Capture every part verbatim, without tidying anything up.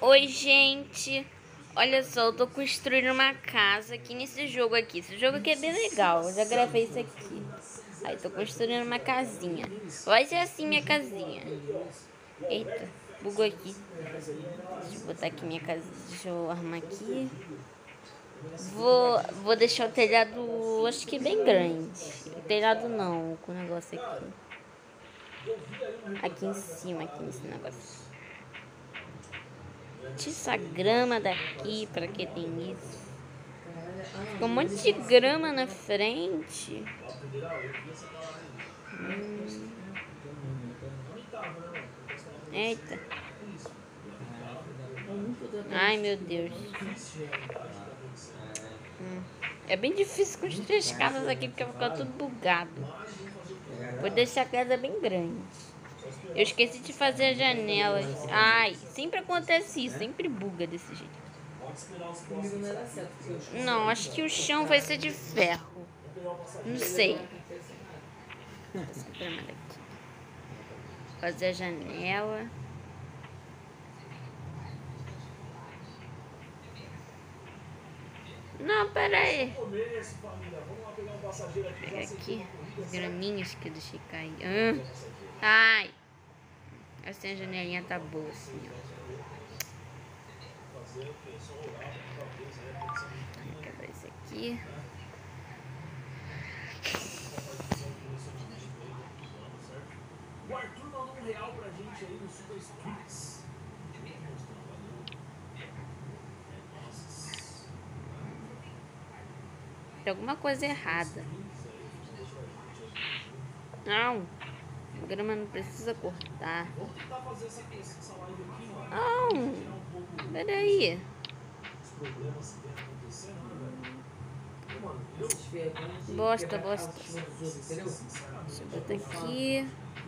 Oi, gente. Olha só, eu tô construindo uma casa aqui nesse jogo aqui. Esse jogo aqui é bem legal. Eu já gravei isso aqui. Aí, tô construindo uma casinha. Vai ser assim minha casinha. Eita, bugou aqui. Deixa eu botar aqui minha casinha. Deixa eu arrumar aqui. Vou, vou deixar o telhado, acho que bem grande. O telhado não, com o negócio aqui. Aqui em cima, aqui nesse negócio. Tira essa grama daqui, pra que tem isso? Fica um monte de grama na frente. Hum. Eita. Ai, meu Deus. Hum. É bem difícil construir as casas aqui, porque vai ficar tudo bugado. Vou deixar a casa bem grande. Eu esqueci de fazer as janelas. Ai, sempre acontece isso, sempre buga desse jeito. Não, acho que o chão vai ser de ferro. Não sei. Fazer a janela. Não, pera aí. Pega aqui as graminhas que eu deixei cair. Ah. Ai. Assim a janelinha tá boa assim, ó. Vou quebrar isso aqui. O Arthur mandou um real pra gente aí no Super Streets. Tem alguma coisa errada. Não. A grama não precisa cortar. Não. Peraí. Bosta, bosta. Deixa eu botar aqui.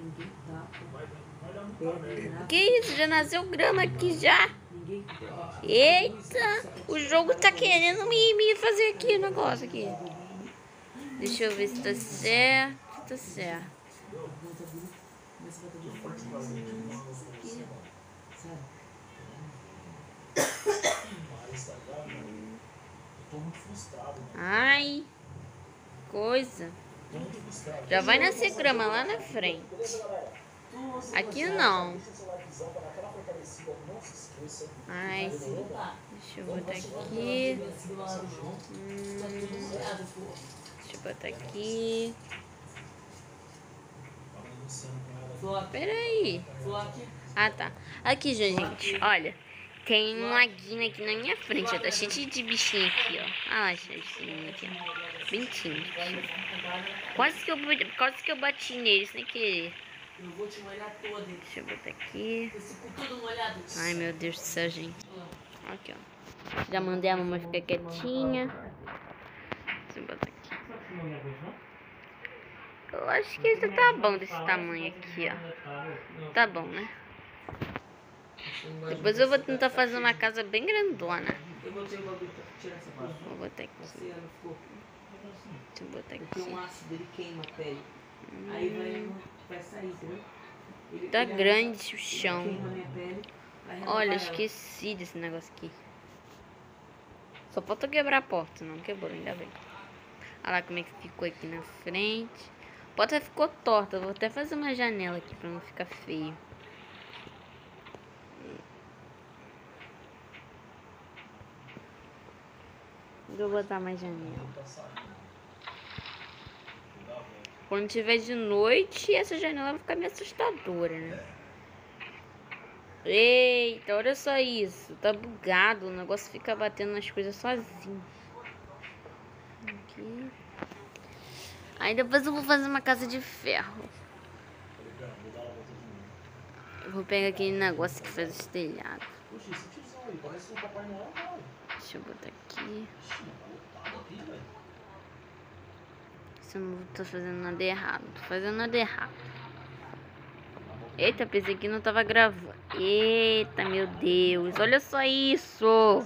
Que isso? Já nasceu grama aqui já? Eita! O jogo tá querendo me, me fazer aqui o negócio aqui. Deixa eu ver se tá certo. Tá certo. Ai, coisa. Já vai nascer grama lá na frente. Aqui não. Ai, deixa eu botar aqui. Hum, deixa eu botar aqui. Peraí. Ah, tá. Aqui, gente, olha. Tem um laguinho aqui na minha frente, ó. Tá cheio de bichinho aqui, ó. Ah lá, cheio de aqui, ó. Bem tímido. Quase que eu, quase que eu bati nele sem querer. Eu vou te molhar toda. Deixa eu botar aqui. Esse cu todo molhado. Ai, meu Deus do céu, gente. Aqui, ó. Já mandei a mamãe ficar quietinha. Deixa eu botar aqui. Eu acho que esse tá bom desse tamanho aqui, ó. Tá bom, né? Depois eu vou tentar fazer uma casa bem grandona. Vou botar aqui. Deixa eu botar aqui. Porque o ácido ele queima a pele. Aí vai, vai sair, entendeu? Ele, tá ele grande o chão. Pele, olha, esqueci desse negócio aqui. Só falta quebrar a porta, não quebrou, ainda bem. Olha lá como é que ficou aqui na frente. A porta ficou torta, vou até fazer uma janela aqui pra não ficar feio. Vou botar mais janela. Quando tiver de noite, essa janela vai ficar meio assustadora, né? Eita, olha só isso. Tá bugado, o negócio fica batendo nas coisas sozinho. Aqui. Aí depois eu vou fazer uma casa de ferro. Eu vou pegar aquele negócio que faz esse telhado. Deixa eu botar aqui. Se eu não tô fazendo nada errado. Tô fazendo nada errado. Eita, pensei que não tava gravando. Eita, meu Deus. Olha só isso. Vou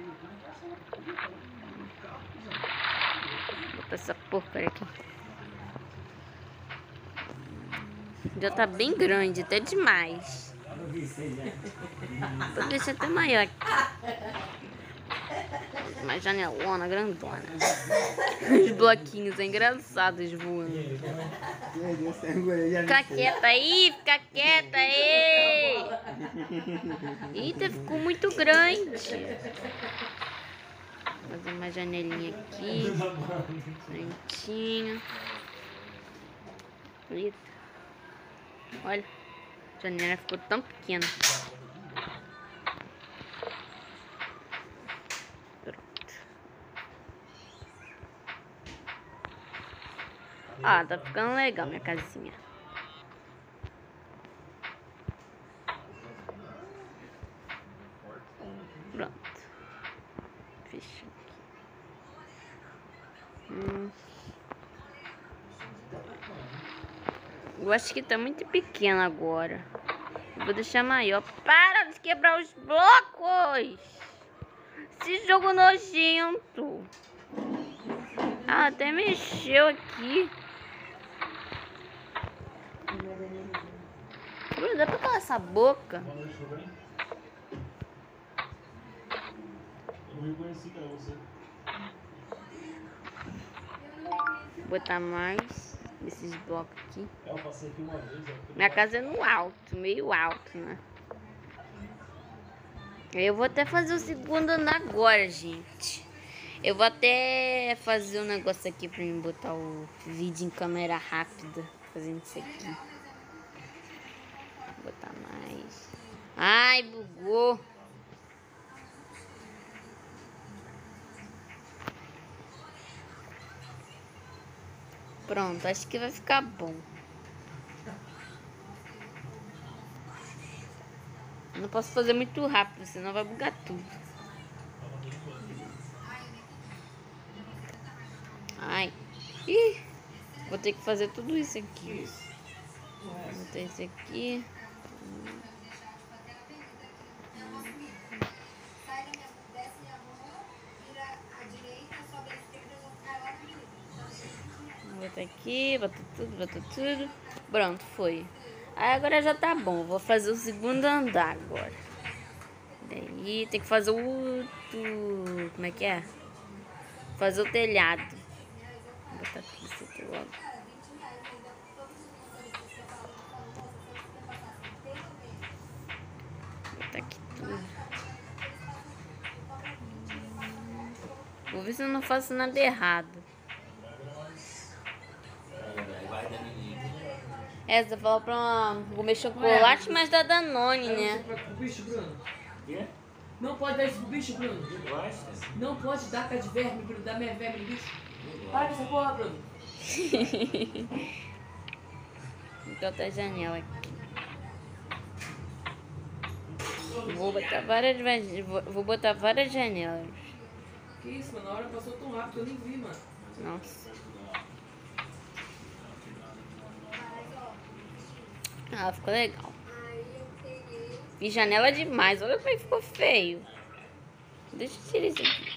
botar essa porcaria aqui. Já tá bem grande, até demais. Vou deixar até maior aqui. Uma janelona grandona. Os bloquinhos é engraçados voando. Fica quieta aí, fica quieta aí. Eita, ficou muito grande. Vou fazer uma janelinha aqui. Prontinho. Eita. Olha, a janela ficou tão pequena. Ah, tá ficando legal minha casinha. Pronto. Fecha aqui. Hum. Eu acho que tá muito pequeno agora. Vou deixar maior. Para de quebrar os blocos! Esse jogo nojento. Ah, até mexeu aqui. Bruno, dá pra calar essa boca? Vou botar mais esses blocos aqui. Minha casa é no alto, meio alto, né? Eu vou até fazer o segundo andar agora, gente. Eu vou até fazer um negócio aqui pra mim botar o vídeo em câmera rápida. Fazendo isso aqui. Vou botar mais. Ai, bugou. Pronto, acho que vai ficar bom. Não posso fazer muito rápido, senão vai bugar tudo. Ai. Ih, vou ter que fazer tudo isso aqui. Vou botar esse aqui. Vou botar aqui, botar tudo, botar tudo. Pronto, foi. Aí agora já tá bom. Vou fazer o segundo andar agora. Daí tem que fazer o outro. Como é que é? Fazer o telhado. Vou botar aqui isso aqui logo. Vou botar aqui tudo. Vou ver se eu não faço nada errado. É, você falou pra uma, comer chocolate, mas da Danone, né? Pro bicho, Bruno. Não pode dar isso pro bicho, Bruno. Não pode dar pé de verme, Bruno. Dar minha verme no bicho. Para com essa porra, Bruno. Então tá a janela aqui. Vou botar várias, vou botar várias janelas. Que isso, mano? A hora passou tão rápido que eu nem vi, mano. Nossa. Ah, ficou legal. Fiz janela demais. Olha como é que ficou feio. Deixa eu tirar isso aqui.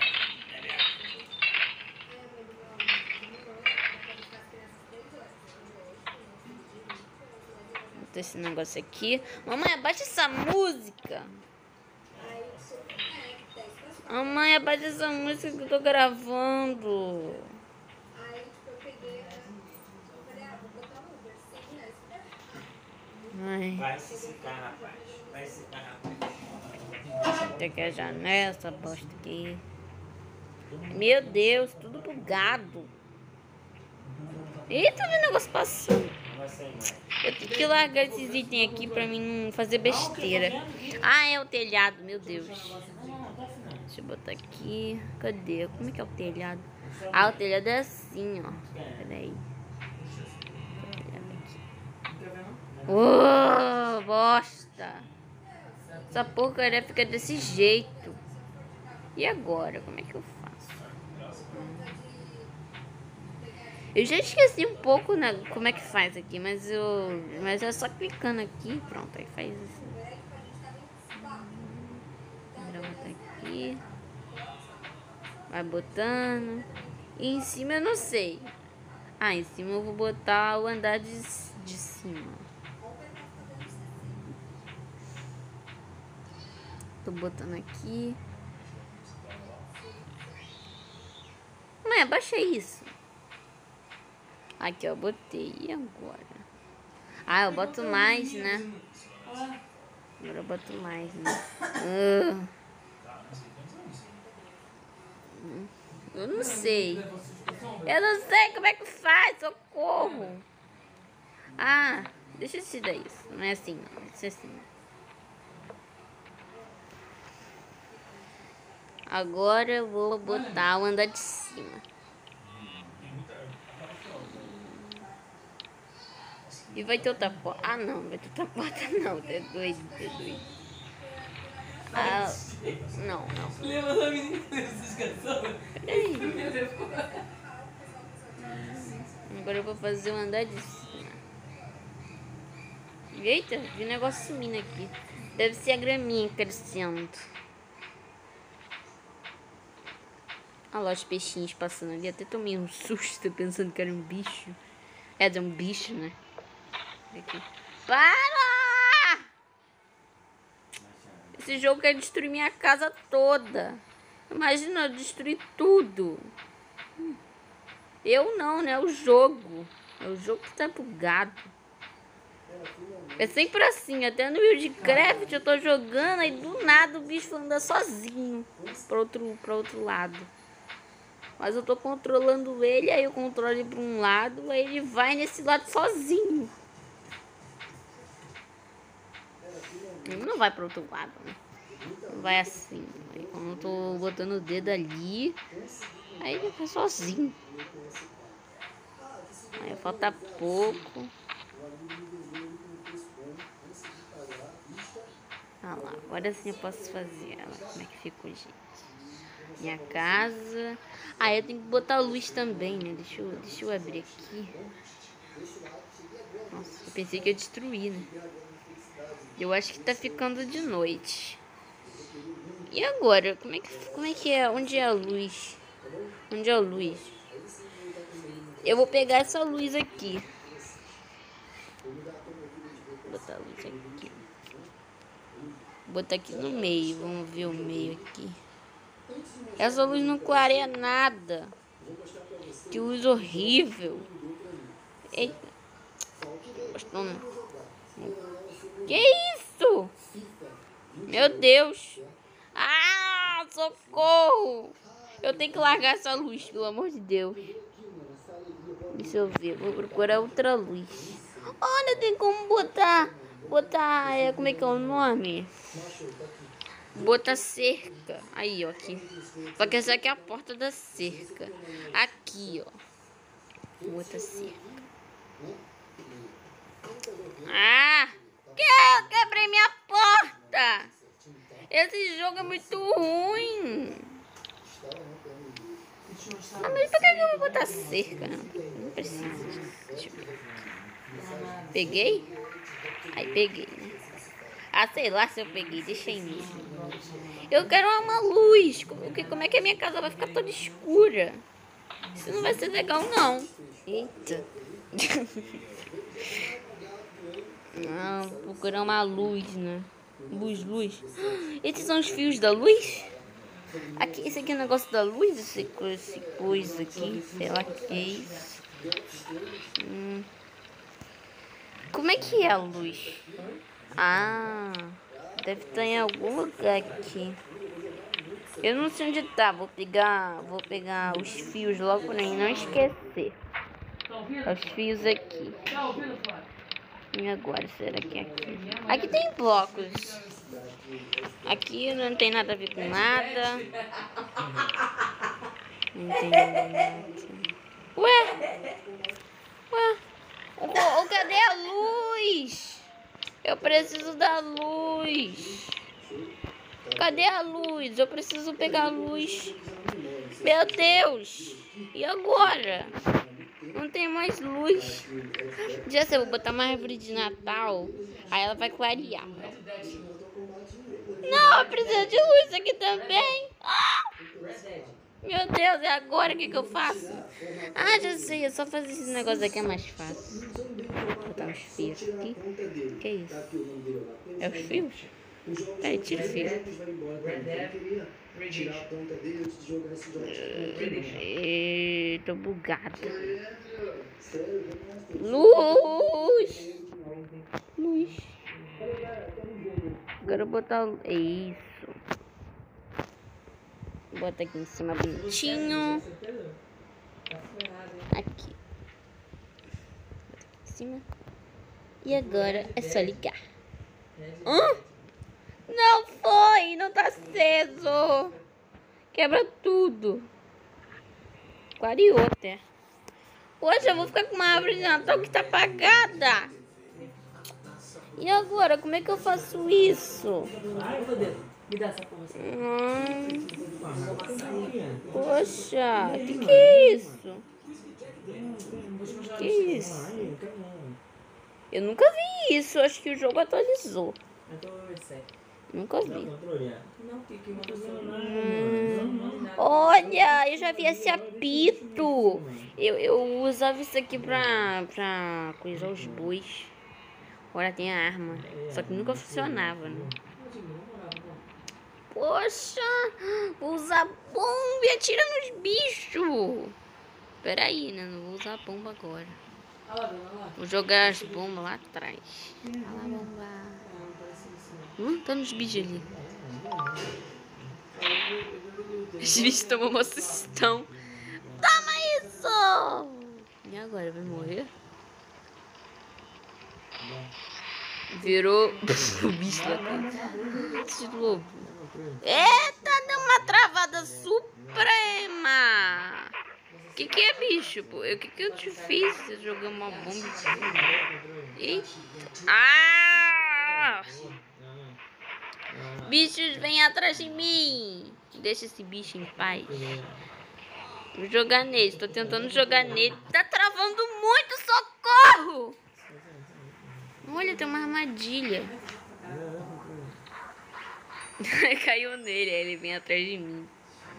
Vou botar esse negócio aqui. Mamãe, abaixa essa música. Mamãe, abaixa essa música que eu tô gravando. Ai. Vai se secar, rapaz. Vai se secar, rapaz. Tem aqui a janela, essa bosta aqui. Meu Deus, tudo bugado. Eita, o negócio passando. Eu tenho que largar esses itens aqui pra mim não fazer besteira. Ah, é o telhado, meu Deus. Deixa eu botar aqui. Cadê? Como é que é o telhado? Ah, o telhado é assim, ó. Peraí. Ô, oh, bosta. Essa porcaria fica desse jeito. E agora? Como é que eu faço? Eu já esqueci um pouco, né, como é que faz aqui. Mas eu mas é só clicando aqui. Pronto, aí faz assim. Vou botar aqui. Vai botando. E em cima eu não sei. Ah, em cima eu vou botar o andar de, de cima. Tô botando aqui. Mãe, abaixa isso. Aqui, ó, botei. E agora? Ah, eu boto mais, né? Agora eu boto mais, né? Uh. Eu não sei. Eu não sei como é que faz. Socorro. Ah, deixa eu te dar isso. Não é assim, não. Deixa assim. Agora eu vou botar o andar de cima. E vai ter outra porta. Ah, não. Vai ter outra porta, não. Tá doido, tá doido. Ah, não, não. Lembra da menina que fez essa canção? Agora eu vou fazer o andar de cima. Eita, vi um negócio sumindo aqui. Deve ser a graminha crescendo. Olha lá os peixinhos passando ali. Até tomei um susto pensando que era um bicho. É, de um bicho, né? Aqui. Para! Esse jogo quer destruir minha casa toda. Imagina eu destruir tudo. Eu não, né? O jogo. É o jogo que tá bugado. É sempre assim. Até no Minecraft eu tô jogando e do nada o bicho anda sozinho para outro, para outro lado. Mas eu tô controlando ele, aí eu controlo ele para um lado, aí ele vai nesse lado sozinho. Ele não vai para outro lado, né? Vai assim. Aí quando eu tô botando o dedo ali, aí ele vai sozinho. Aí falta pouco. Ah lá, agora sim eu posso fazer ela. Como é que ficou, gente? Minha casa. Ah, eu tenho que botar a luz também, né? Deixa eu, deixa eu abrir aqui. Nossa, eu pensei que ia destruir, né? Eu acho que tá ficando de noite. E agora? Como é que, como é, que é? Onde é a luz? Onde é a luz? Eu vou pegar essa luz aqui. Vou botar a luz aqui. Vou botar aqui no meio. Vamos ver o meio aqui. Essa luz não clareia nada. Que luz horrível. Eita. Gostou, não? Que isso? Meu Deus. Ah, socorro. Eu tenho que largar essa luz, pelo amor de Deus. Deixa eu ver. Vou procurar outra luz. Olha, tem como botar... Botar... É, como é que é o nome? Botar cerca. Aí, ó, aqui. Só que essa aqui é a porta da cerca. Aqui, ó. Botar cerca. Ah! Que eu quebrei minha porta! Esse jogo é muito ruim. Ah, mas por que eu vou botar cerca? Não, não precisa. Deixa eu ver. Peguei? Aí peguei, né? Ah, sei lá se eu peguei. Deixa aí mesmo. Eu quero uma luz. Como é que a minha casa vai ficar toda escura? Isso não vai ser legal, não. Eita. Não, vou procurar uma luz, né? Luz, luz. Esses são os fios da luz? Aqui, esse aqui é o negócio da luz? Esse, esse coisa aqui. Sei lá o que é isso. Hum. Como é que é a luz? Ah, deve estar em algum lugar aqui. Eu não sei onde tá. Vou pegar, vou pegar os fios logo, nem não esquecer. Os fios aqui. E agora, será que é aqui? Aqui tem blocos. Aqui não tem nada a ver com nada. Não tem nada. Ué? Ué? O, o, cadê a luz? Eu preciso da luz. Cadê a luz? Eu preciso pegar a luz. Meu Deus. E agora? Não tem mais luz. Já sei, eu vou botar uma árvore de Natal. Aí ela vai clarear. Não, eu preciso de luz aqui também. Ah! Meu Deus, e agora o que, que eu faço? Ah, já sei, é só fazer esse negócio aqui, é mais fácil. Vou botar uns fios aqui. O que é isso? É os fios? É difícil. E... tô bugado. Luz! Luz. Agora eu vou botar o... isso. Bota aqui em cima bonitinho. Aqui. Bota aqui em cima. E agora é só ligar. Hã? Não foi, não tá aceso. Quebra tudo. Clareou até. Poxa, eu vou ficar com uma árvore de Natal que tá apagada. E agora, como é que eu faço isso? Me dá essa porra assim. Hum, poxa, o que, que é isso? Que é isso? Eu nunca vi isso, acho que o jogo atualizou. Nunca vi. Hum, olha, eu já vi esse apito. Eu, eu usava isso aqui pra, pra coisar os bois. Agora tem a arma. Só que nunca funcionava, né? Poxa, vou usar bomba e atira nos bichos. Pera aí, né? Não vou usar a bomba agora. Vou jogar as bombas lá atrás. Olha lá, bomba. Hum, tá nos bichos ali. Os bichos tomam uma assustão. Toma isso! E agora, vai morrer? Virou o bicho lá dentro. De lobo. Eita, deu uma travada suprema. Que que é, bicho? O que que eu te fiz? Você jogou uma bomba. Eita. Ah! Bichos, vem atrás de mim. Deixa esse bicho em paz. Vou jogar nele. Tô tentando jogar nele. Tá travando muito, socorro! Olha, tem uma armadilha. Caiu nele, aí ele vem atrás de mim.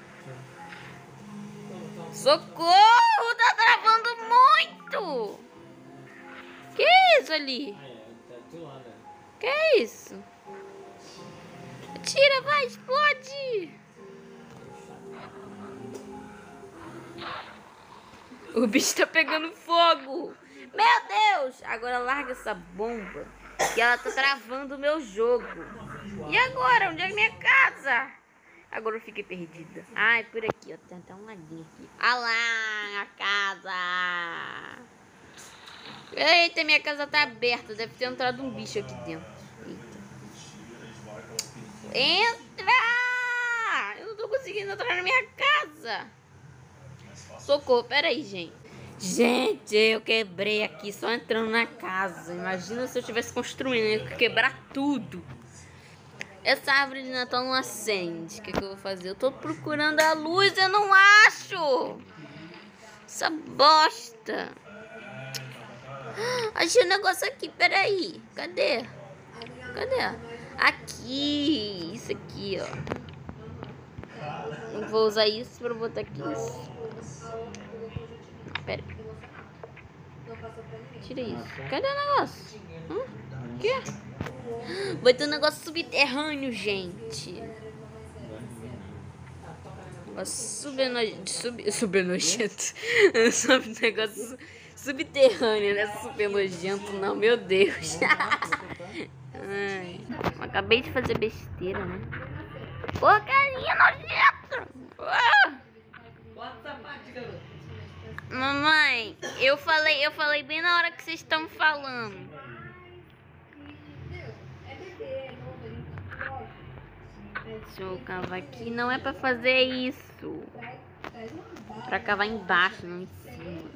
Socorro! Tá travando muito! Que é isso ali? Que é isso? Tira, vai, explode! O bicho tá pegando fogo! Meu Deus! Agora larga essa bomba, que ela tá travando o meu jogo. E agora? Onde é minha casa? Agora eu fiquei perdida. Ah, é por aqui, ó. Tem até um laguinho aqui. Ah lá, a casa! Eita, minha casa tá aberta. Deve ter entrado um bicho aqui dentro. Eita! Entra! Eu não tô conseguindo entrar na minha casa. Socorro, peraí, gente. Gente, eu quebrei aqui só entrando na casa. Imagina se eu estivesse construindo, eu ia quebrar tudo. Essa árvore de Natal não acende. O que, que eu vou fazer? Eu tô procurando a luz e eu não acho. Essa bosta. Achei um negócio aqui, peraí. Cadê? Cadê? Aqui. Isso aqui, ó. Eu vou usar isso pra botar aqui isso. Pera. Tira isso. Cadê o negócio? Hum? O quê? Vai ter um negócio subterrâneo, gente. Negócio super nojento. Sub, super nojento. Sub, negócio subterrâneo, né? Super nojento, não, meu Deus. Ai, acabei de fazer besteira, né? Porcaria nojenta! Ah! Mamãe, eu falei, eu falei bem na hora que vocês estão falando. Deixa eu cavar aqui. Não é pra fazer isso. É pra cavar embaixo, não em cima.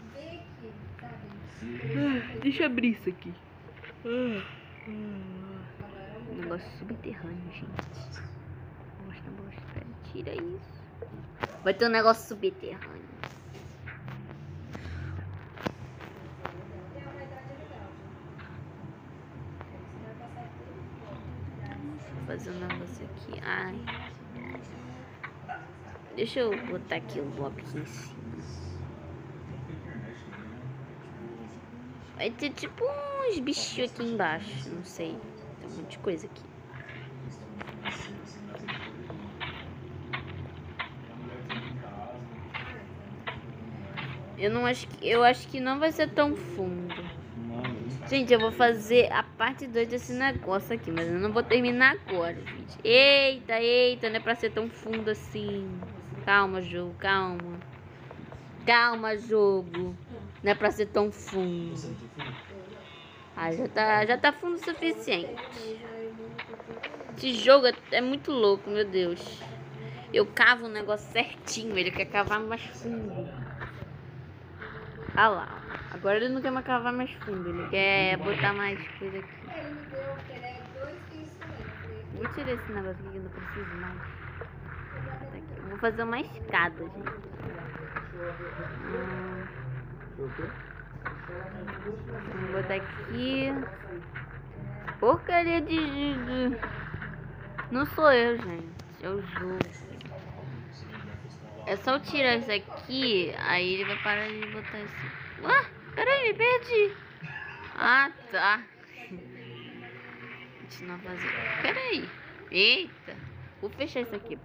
Ah, deixa eu abrir isso aqui. Ah, ah. Negócio subterrâneo, gente. Bosta, bosta. Pera, tira isso. Vai ter um negócio subterrâneo. Vou fazer um negócio aqui. Ai. Deixa eu botar aqui o bloco aqui em cima. Vai ter tipo uns bichinhos aqui embaixo. Não sei. Tem um monte de coisa aqui. Eu não acho que, eu acho que não vai ser tão fundo. Gente, eu vou fazer a parte dois desse negócio aqui, mas eu não vou terminar agora, gente. Eita, eita, não é pra ser tão fundo assim. Calma, jogo, calma. Calma, jogo. Não é pra ser tão fundo. Ah, já tá, já tá fundo o suficiente. Esse jogo é, é muito louco, meu Deus. Eu cavo um negócio certinho, ele quer cavar mais fundo. Ah lá. Agora ele não quer mais cavar mais fundo, ele quer botar mais coisa aqui. Vou tirar esse negócio aqui que eu não preciso mais. Tá aqui. Vou fazer uma escada, gente. Hum. Vou botar aqui. Porcaria de... de... Não sou eu, gente. É o jogo. É só eu tirar isso aqui, aí ele vai parar de botar isso. Ah, peraí, me perdi. Ah, tá. Continuar fazendo. Peraí. Eita. Vou fechar isso aqui.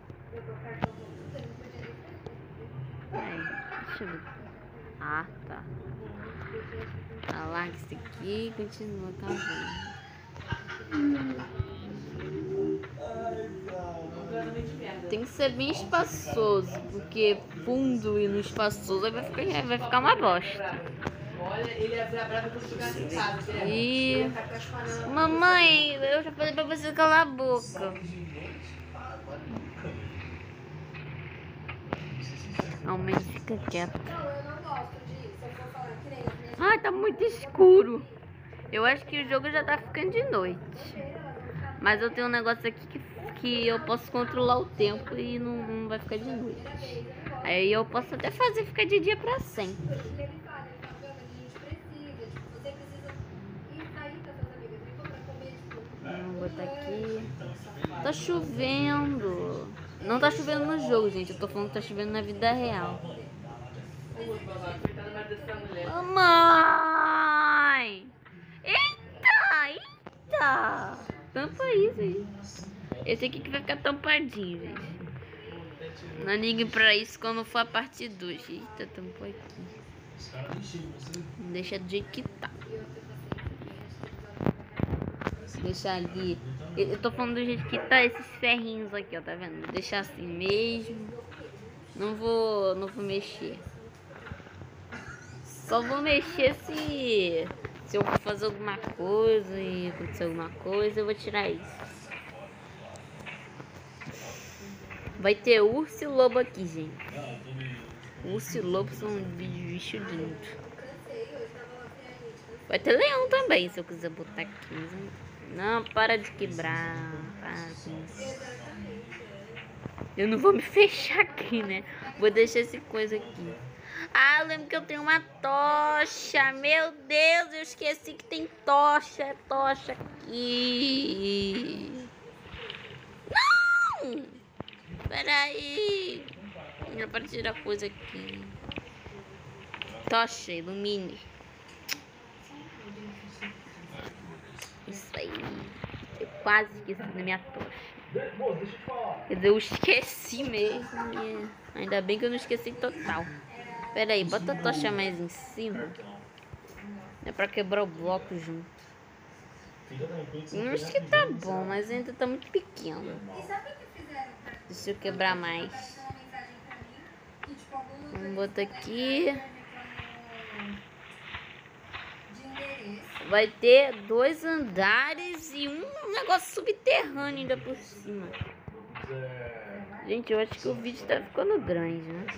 Peraí, deixa eu ver. Ah, tá. Alarga isso aqui e continua cavando. Tem que ser bem espaçoso, porque fundo e no espaçoso vai ficar, vai ficar uma bosta. Olha, ele é bravo quando chegar em casa. E... Mamãe, eu já falei pra você calar a boca. Não, mãe, fica quieta. Ai, tá muito escuro. Eu acho que o jogo já tá ficando de noite. Mas eu tenho um negócio aqui que, que eu posso controlar o tempo e não, não vai ficar de noite. Aí eu posso até fazer ficar de dia pra sempre. Vamos botar aqui. Tá chovendo. Não tá chovendo no jogo, gente. Eu tô falando que tá chovendo na vida real. Mamãe! Eita! Eita! Tampa isso aí. Esse aqui que vai ficar tampadinho, gente. Não liguem pra isso quando for a parte dois. Eita, tampou aqui. Deixa do jeito que tá. Deixa ali. Eu tô falando do jeito que tá esses ferrinhos aqui, ó. Tá vendo? Vou deixar assim mesmo. Não vou, não vou mexer. Só vou mexer se... Se eu for fazer alguma coisa e acontecer alguma coisa, eu vou tirar isso. Vai ter urso e lobo aqui, gente. Urso e lobo são bichos lindos. Vai ter leão também, se eu quiser botar aqui. Não, para de quebrar. Para com isso. Eu não vou me fechar aqui, né? Vou deixar essa coisa aqui. Ah, eu lembro que eu tenho uma tocha. Meu Deus, eu esqueci que tem tocha. É tocha aqui. Não! Peraí. Não para tirar coisa aqui. Tocha, ilumine. Isso aí. Eu quase esqueci da minha tocha. Quer dizer, eu esqueci mesmo. E ainda bem que eu não esqueci total. Pera aí, bota a tocha mais em cima. É pra quebrar o bloco junto. Eu acho que tá bom, mas ainda tá muito pequeno. Deixa eu quebrar mais. Vamos botar aqui. Vai ter dois andares e um negócio subterrâneo ainda por cima. Gente, eu acho que o vídeo tá ficando grande, né?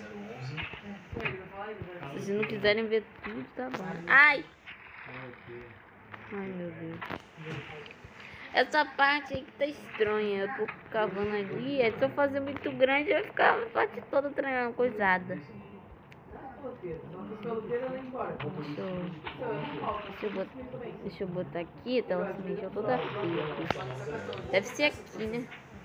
Se vocês não quiserem ver tudo, tá bom. Ai! Ai, meu Deus. Essa parte aí que tá estranha. Eu tô cavando ali. É, se eu fazer muito grande, vai ficar a parte toda coisada. Deixa eu, deixa, eu botar, deixa eu botar aqui, tá? Ela se mexeu toda feia aqui. Deve ser aqui, né?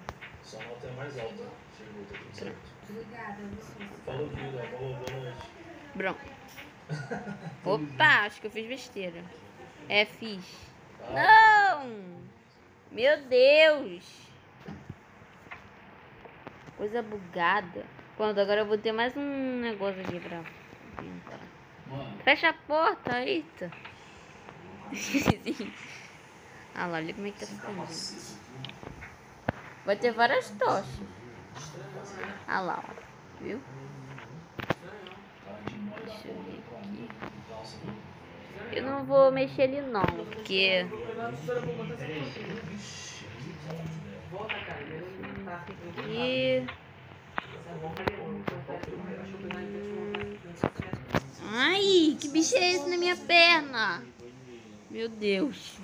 Pronto. Opa, acho que eu fiz besteira. É, fiz. Não! Meu Deus! Coisa bugada. Pronto, agora eu vou ter mais um negócio aqui pra pintar. Fecha a porta, eita. Ah lá, olha como é que tá ficando. Vai ter várias tochas. Ah lá, ó. Viu? Deixa eu ver aqui. Eu não vou mexer ele não, porque... Aqui... Ai, que bicho é esse na minha perna? Meu Deus.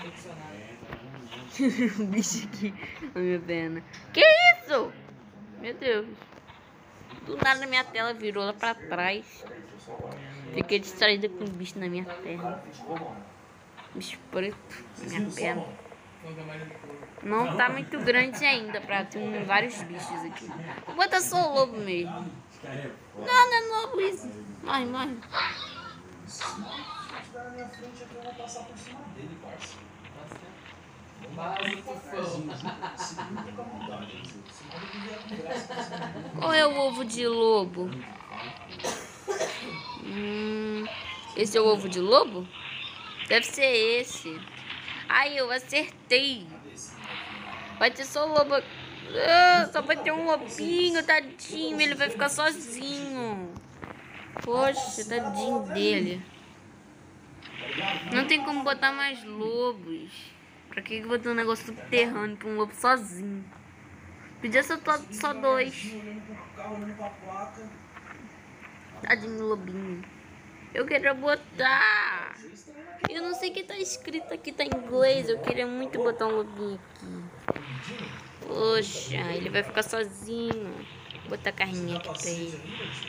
Um bicho aqui na minha perna. Que isso? Meu Deus. Do nada minha tela virou lá pra trás. Fiquei distraída com um bicho na minha perna. Bicho preto na minha perna. Não tá muito grande ainda pra ter um, vários bichos aqui. Vou botar só o lobo mesmo. Não, não é lobo isso. Morre, morre. Qual é o ovo de lobo? Hum, esse é o ovo de lobo? Deve ser esse. Ai, eu acertei. Vai ter só o lobo. Ah, só vai ter um lobinho, tadinho. Ele vai ficar sozinho. Poxa, tadinho dele. Não tem como botar mais lobos. Pra que botar um negócio subterrâneo pra um lobo sozinho? Podia ser só dois. Tadinho do lobinho. Eu queria botar. Eu não sei o que tá escrito aqui, tá em inglês. Eu queria muito botar um lobinho aqui. Poxa, ele vai ficar sozinho. Vou botar carninha aqui pra ele.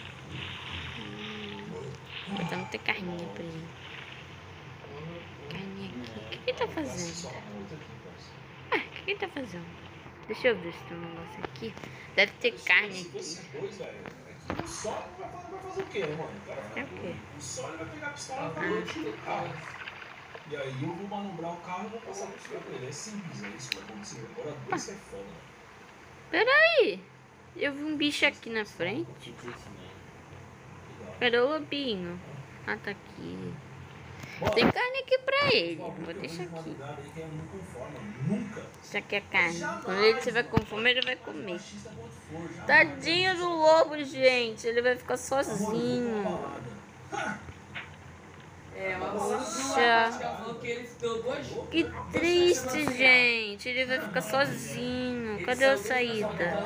Hum, botar muita carninha pra ele. Carninha aqui. O que que ele tá fazendo? Ah, o que que ele tá fazendo? Deixa eu ver se tem um negócio aqui. Deve ter carne aqui. O sol vai fazer o quê, mano? É o quê? O sol vai pegar a pistola pra dentro do carro. E aí eu vou manobrar o carro e vou passar por cima dele. É simples, é isso que vai acontecer. Agora dois é foda. Peraí. Eu vi um bicho aqui na frente. Cadê o lobinho? Ah, tá aqui. Tem carne aqui pra ele. Vou deixar aqui. Isso aqui é carne. Quando ele tiver com fome, ele vai comer. Tadinho do lobo, gente. Ele vai ficar sozinho. É, mas Poxa. Que triste, gente. Ele vai ficar sozinho. Cadê a saída?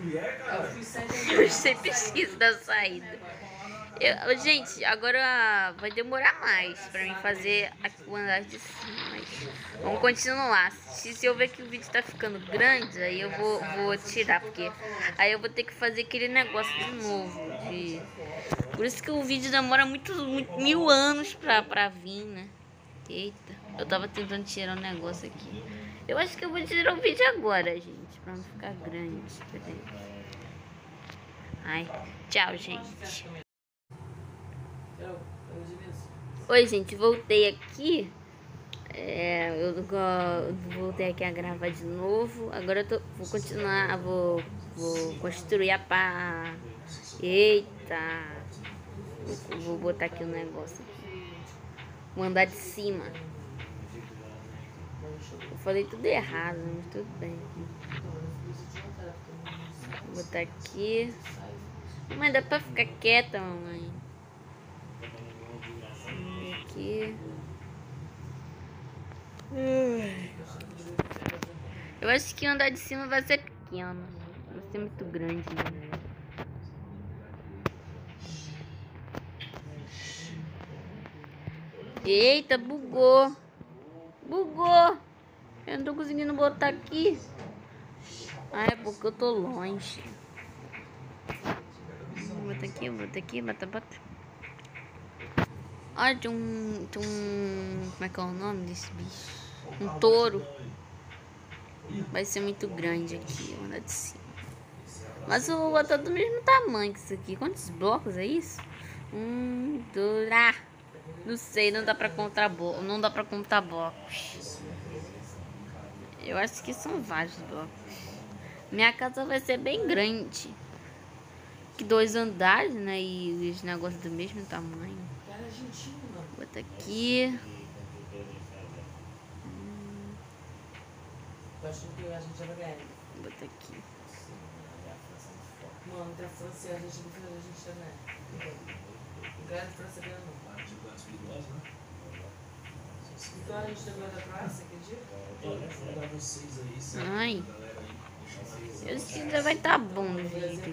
Eu sempre esqueço da saída. Eu, gente, agora vai demorar mais pra mim fazer aqui o andar de cima, mas vamos continuar. Se, se eu ver que o vídeo tá ficando grande, aí eu vou, vou tirar, porque aí eu vou ter que fazer aquele negócio de novo. De... Por isso que o vídeo demora muito, muito mil anos pra, pra vir, né? Eita, eu tava tentando tirar um negócio aqui. Eu acho que eu vou tirar o vídeo agora, gente, pra não ficar grande. Peraí. Ai, tchau, gente. Oi, gente, voltei aqui. É, eu, eu voltei aqui a gravar de novo. Agora eu tô, vou continuar, vou, vou construir a pá. Eita! Vou, vou botar aqui um negócio. Vou andar de cima. Eu falei tudo errado, mas tudo bem. Vou botar aqui. Mas dá pra ficar quieta, mamãe. Aqui. Eu acho que andar de cima vai ser pequeno. Vai ser muito grande, né? Eita, bugou. Bugou. Eu não tô conseguindo botar aqui. Ah, é porque eu tô longe. Vou botar aqui, vou botar aqui, bota, bota. Olha, tem um, tem um... Como é que é o nome desse bicho? Um touro. Vai ser muito grande aqui, vou andar de cima. Mas eu vou botar do mesmo tamanho que isso aqui. Quantos blocos é isso? Um, dois... Ah, não sei, não dá pra contar blocos. Não dá pra contar blocos. Eu acho que são vários blocos. Minha casa vai ser bem grande. Que dois andares, né? E os negócios do mesmo tamanho. Cara argentino, Bota aqui. Eu acho que a gente já vai ganhar. Bota aqui. Mano, entre a França e a Argentina, a gente já ganha. Não ganha a França ganha não. Então a gente tá ganhando a Croácia, acredita? vocês aí, sabe? Ai. Galera aí. Eu sei que já vai tá bom o vídeo aqui.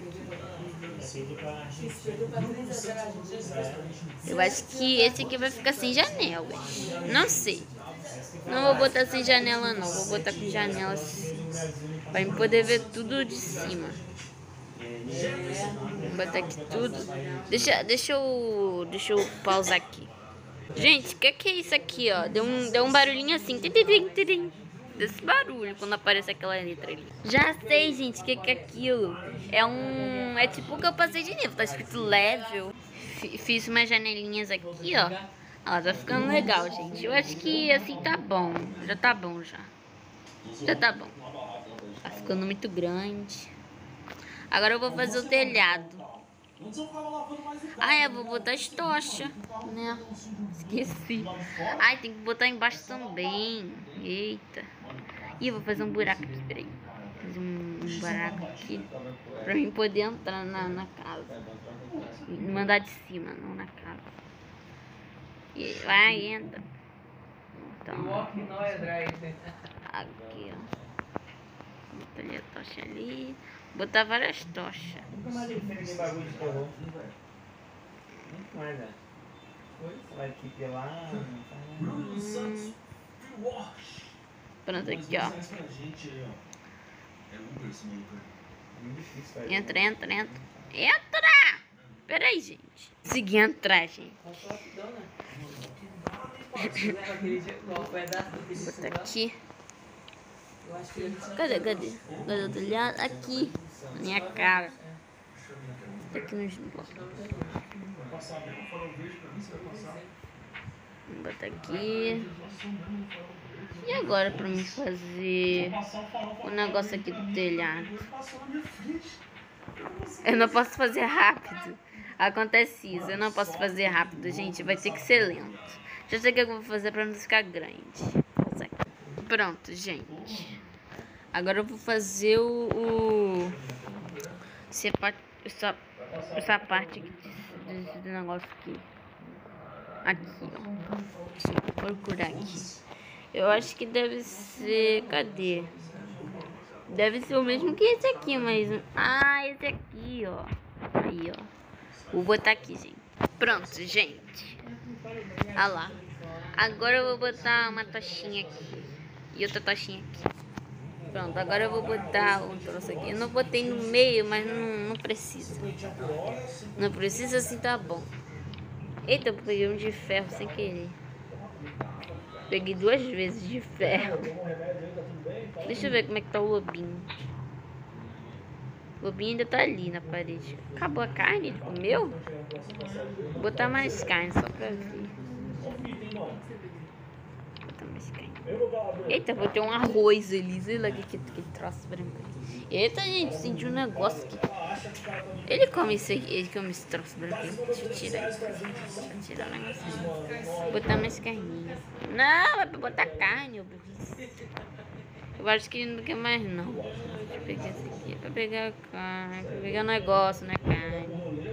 Eu acho que esse aqui vai ficar sem janela. Não sei. Não vou botar sem janela não. Vou botar com janela assim. Pra eu poder ver tudo de cima. Vou botar aqui tudo. Deixa, deixa eu. Deixa eu pausar aqui. Gente, o que, que é isso aqui, ó? Deu um, deu um barulhinho assim. Tidim, tidim, desse barulho quando aparece aquela letra ali. Já sei, gente, o que, que é aquilo. É um... É tipo o que eu passei de nível. Tá escrito level. F fiz umas janelinhas aqui, ó. Ó, tá ficando legal, gente. Eu acho que assim tá bom. Já tá bom, já. Já tá bom. Tá ficando muito grande. Agora eu vou fazer o telhado. Ah, eu vou botar as tochas, né? Esqueci. Ai, tem que botar embaixo também. Eita. Ih, eu vou fazer um buraco aqui, peraí. Fazer um, um buraco aqui. Pra mim poder entrar na, na casa. Mandar de cima, não na casa. E vai, entra. Então, aqui, ó. Botar ali a tocha ali. Botar várias tochas. Nunca mais ele fez aquele bagulho de terror. Nunca mais, né? Vai aqui pelar. Hum. Pronto, aqui, ó. Entra, entra, entra. Entra! Pera aí, gente. Consegui entrar, gente. Botar aqui. Cadê, cadê? Cadê o telhado? Aqui. Na minha cara. Tá aqui nos blocos. Vou botar aqui. E agora pra mim fazer o negócio aqui do telhado? Eu não posso fazer rápido. Acontece isso. Eu não posso fazer rápido, gente. Vai ter que ser lento. Já sei o que eu vou fazer pra não ficar grande. Pronto, gente. Agora eu vou fazer o... o essa, parte, essa, essa parte aqui desse, desse negócio aqui. Aqui, ó. Deixa eu procurar aqui. Eu acho que deve ser... Cadê? Deve ser o mesmo que esse aqui, mas... Ah, esse aqui, ó. Aí, ó. Vou botar aqui, gente. Pronto, gente. Ah lá. Agora eu vou botar uma tochinha aqui. E outra tochinha aqui. Pronto, agora eu vou botar um troço aqui. Eu não botei no meio, mas não, não precisa. Não precisa, assim tá bom. Eita, eu peguei um de ferro sem querer. Peguei duas vezes de ferro. Deixa eu ver como é que tá o lobinho. O lobinho ainda tá ali na parede. Acabou a carne? Ele comeu? Vou botar mais carne só pra ver. Eita, vou ter um arroz ali. Sei lá o que que que troço branco. Eita, gente, senti um negócio aqui. Ele come isso aqui, ele come esse troço branco. Deixa eu tirar. Deixa eu tirar o negocinho. Vou botar mais carninha. Não, é pra botar carne, ô burrice. Eu acho que ele não quer mais não. Deixa eu pegar esse aqui. É pra pegar carne. É pra pegar negócio, não é carne.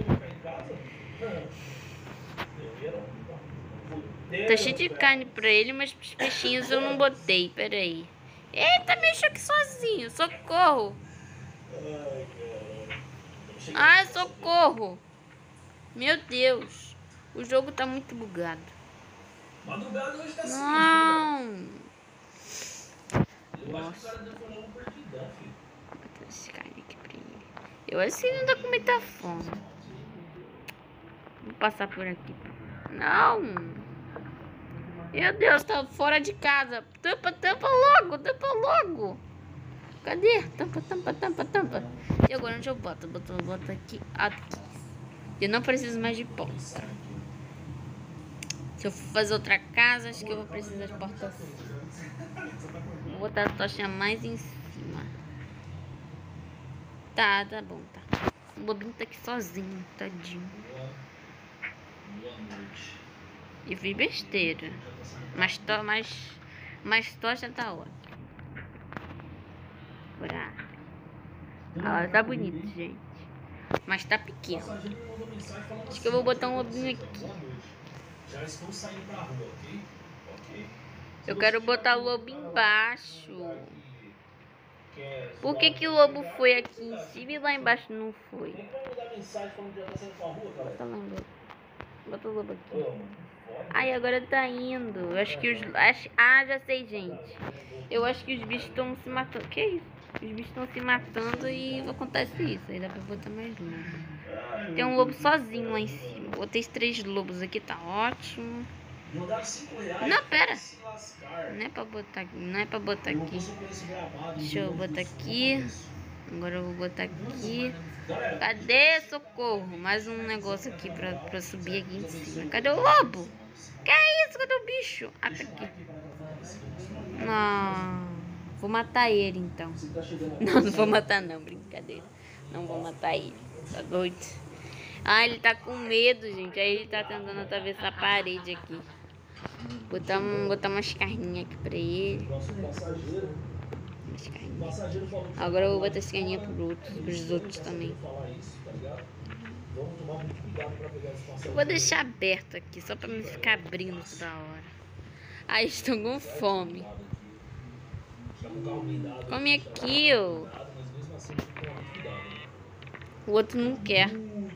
Tá cheio de carne pra ele, mas os peixinhos eu não botei. Pera aí. Eita, mexo aqui sozinho. Socorro. Ai, socorro. Meu Deus. O jogo tá muito bugado. Não. Nossa. Vou botar esse carne aqui pra ele. Eu acho que ele não tá com muita fome. Vou passar por aqui. Não. Meu Deus, tá fora de casa. Tampa, tampa logo, tampa logo. Cadê? Tampa, tampa, tampa, tampa. E agora onde eu boto? Boto, boto aqui, aqui. Eu não preciso mais de porta. Se eu for fazer outra casa, acho que eu vou precisar de porta assim. Vou botar a tocha mais em cima. Tá, tá bom, tá. O lobinho tá aqui sozinho, tadinho. Boa noite. E fiz besteira. Mas, to, mas, mas tocha tá ótimo. Pra... Ah, tá bonito, gente. Mas tá pequeno. Acho que eu vou botar um lobinho aqui. Já estou saindo pra rua, ok? Ok. Eu quero botar o lobo embaixo. Por que que o lobo foi aqui em cima e lá embaixo não foi? Tem como mandar mensagem falando que já tá saindo pra rua, galera? Bota lá, lobo. Bota o lobo aqui. Ai, agora tá indo. Eu acho que os... Acho... Ah, já sei, gente. Eu acho que os bichos estão se matando. Que isso? Os bichos estão se matando e acontece isso. Aí dá pra botar mais um. Tem um lobo sozinho lá em cima. Botei três lobos aqui, tá ótimo. Não, pera. Não é pra botar aqui. Não é pra botar aqui. Deixa eu botar aqui. Agora eu vou botar aqui. Cadê? Socorro. Mais um negócio aqui pra, pra subir aqui em cima. Cadê o lobo? Que é isso? Cadê o bicho? Ah, tá aqui. Não. Vou matar ele, então. Não, não vou matar, não. Brincadeira. Não vou matar ele. Tá doido? Ah, ele tá com medo, gente. Aí ele tá tentando atravessar a parede aqui. Botar, um, botar umas carninhas aqui pra ele. Umas carninhas. Agora eu vou botar as carninhas pro outro, pros outros também. Eu vou deixar aberto aqui, só pra me ficar abrindo toda hora. Ai, estou com fome. Come aqui, ó. O outro não quer.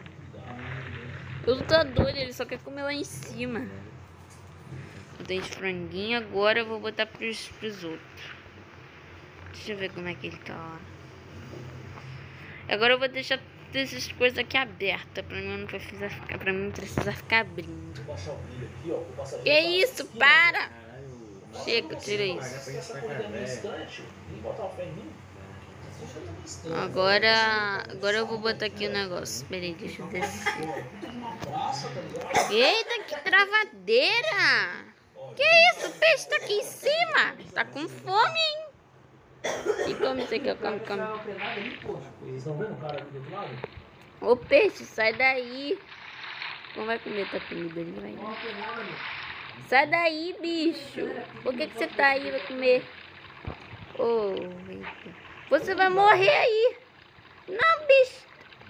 O lutador, ele só quer comer lá em cima. Botei de franguinho, agora eu vou botar pros, pros outros. Deixa eu ver como é que ele tá, ó. Agora eu vou deixar essas coisas aqui abertas, pra mim não precisa ficar, pra mim não precisa ficar abrindo. Que isso? Para! Chega, tira isso. Agora, agora eu vou botar aqui o negócio. Peraí, deixa eu descer. Eita, que travadeira! Que isso? O peixe tá aqui em cima. Tá com fome, hein? E come isso aqui, ó. Come, come. Ô peixe, sai daí. Não vai comer tua comida ali, vai. Sai daí, bicho. Por que que você tá aí? Vai comer? Oh, eita. Você vai morrer aí. Não, bicho.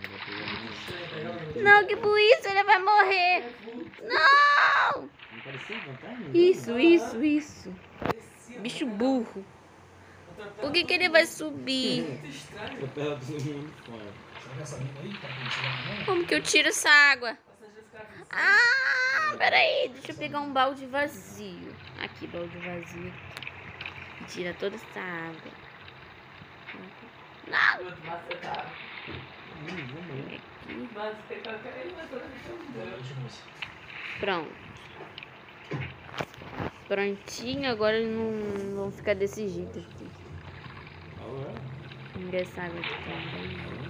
Não, que por isso ele vai morrer. Não. Isso, isso, isso. Bicho burro. Por que que ele vai subir? Como que eu tiro essa água? Ah, peraí. Deixa eu pegar um balde vazio. Aqui, balde vazio. E tira toda essa água. Não. Pronto. Prontinho, agora não vão ficar desse jeito aqui. Ninguém sabe o que tem.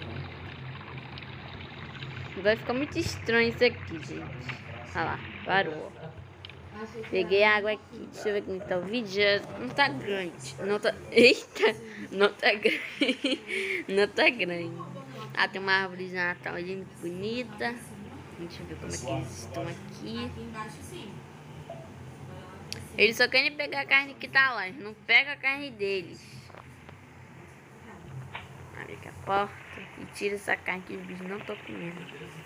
Vai ficar muito estranho isso aqui, gente. Olha lá, parou. Peguei a água aqui. Deixa eu ver como tá o vídeo. Já não tá grande. Não tá... Eita! Não tá grande. Não tá grande. Ah, tem uma árvore de Natal ali bonita. Deixa eu ver como é que eles estão aqui. Eles só querem pegar a carne que tá lá. Eles não pegam a carne deles. Abre aqui a porta e tira essa carne que os bichos não estão comendo.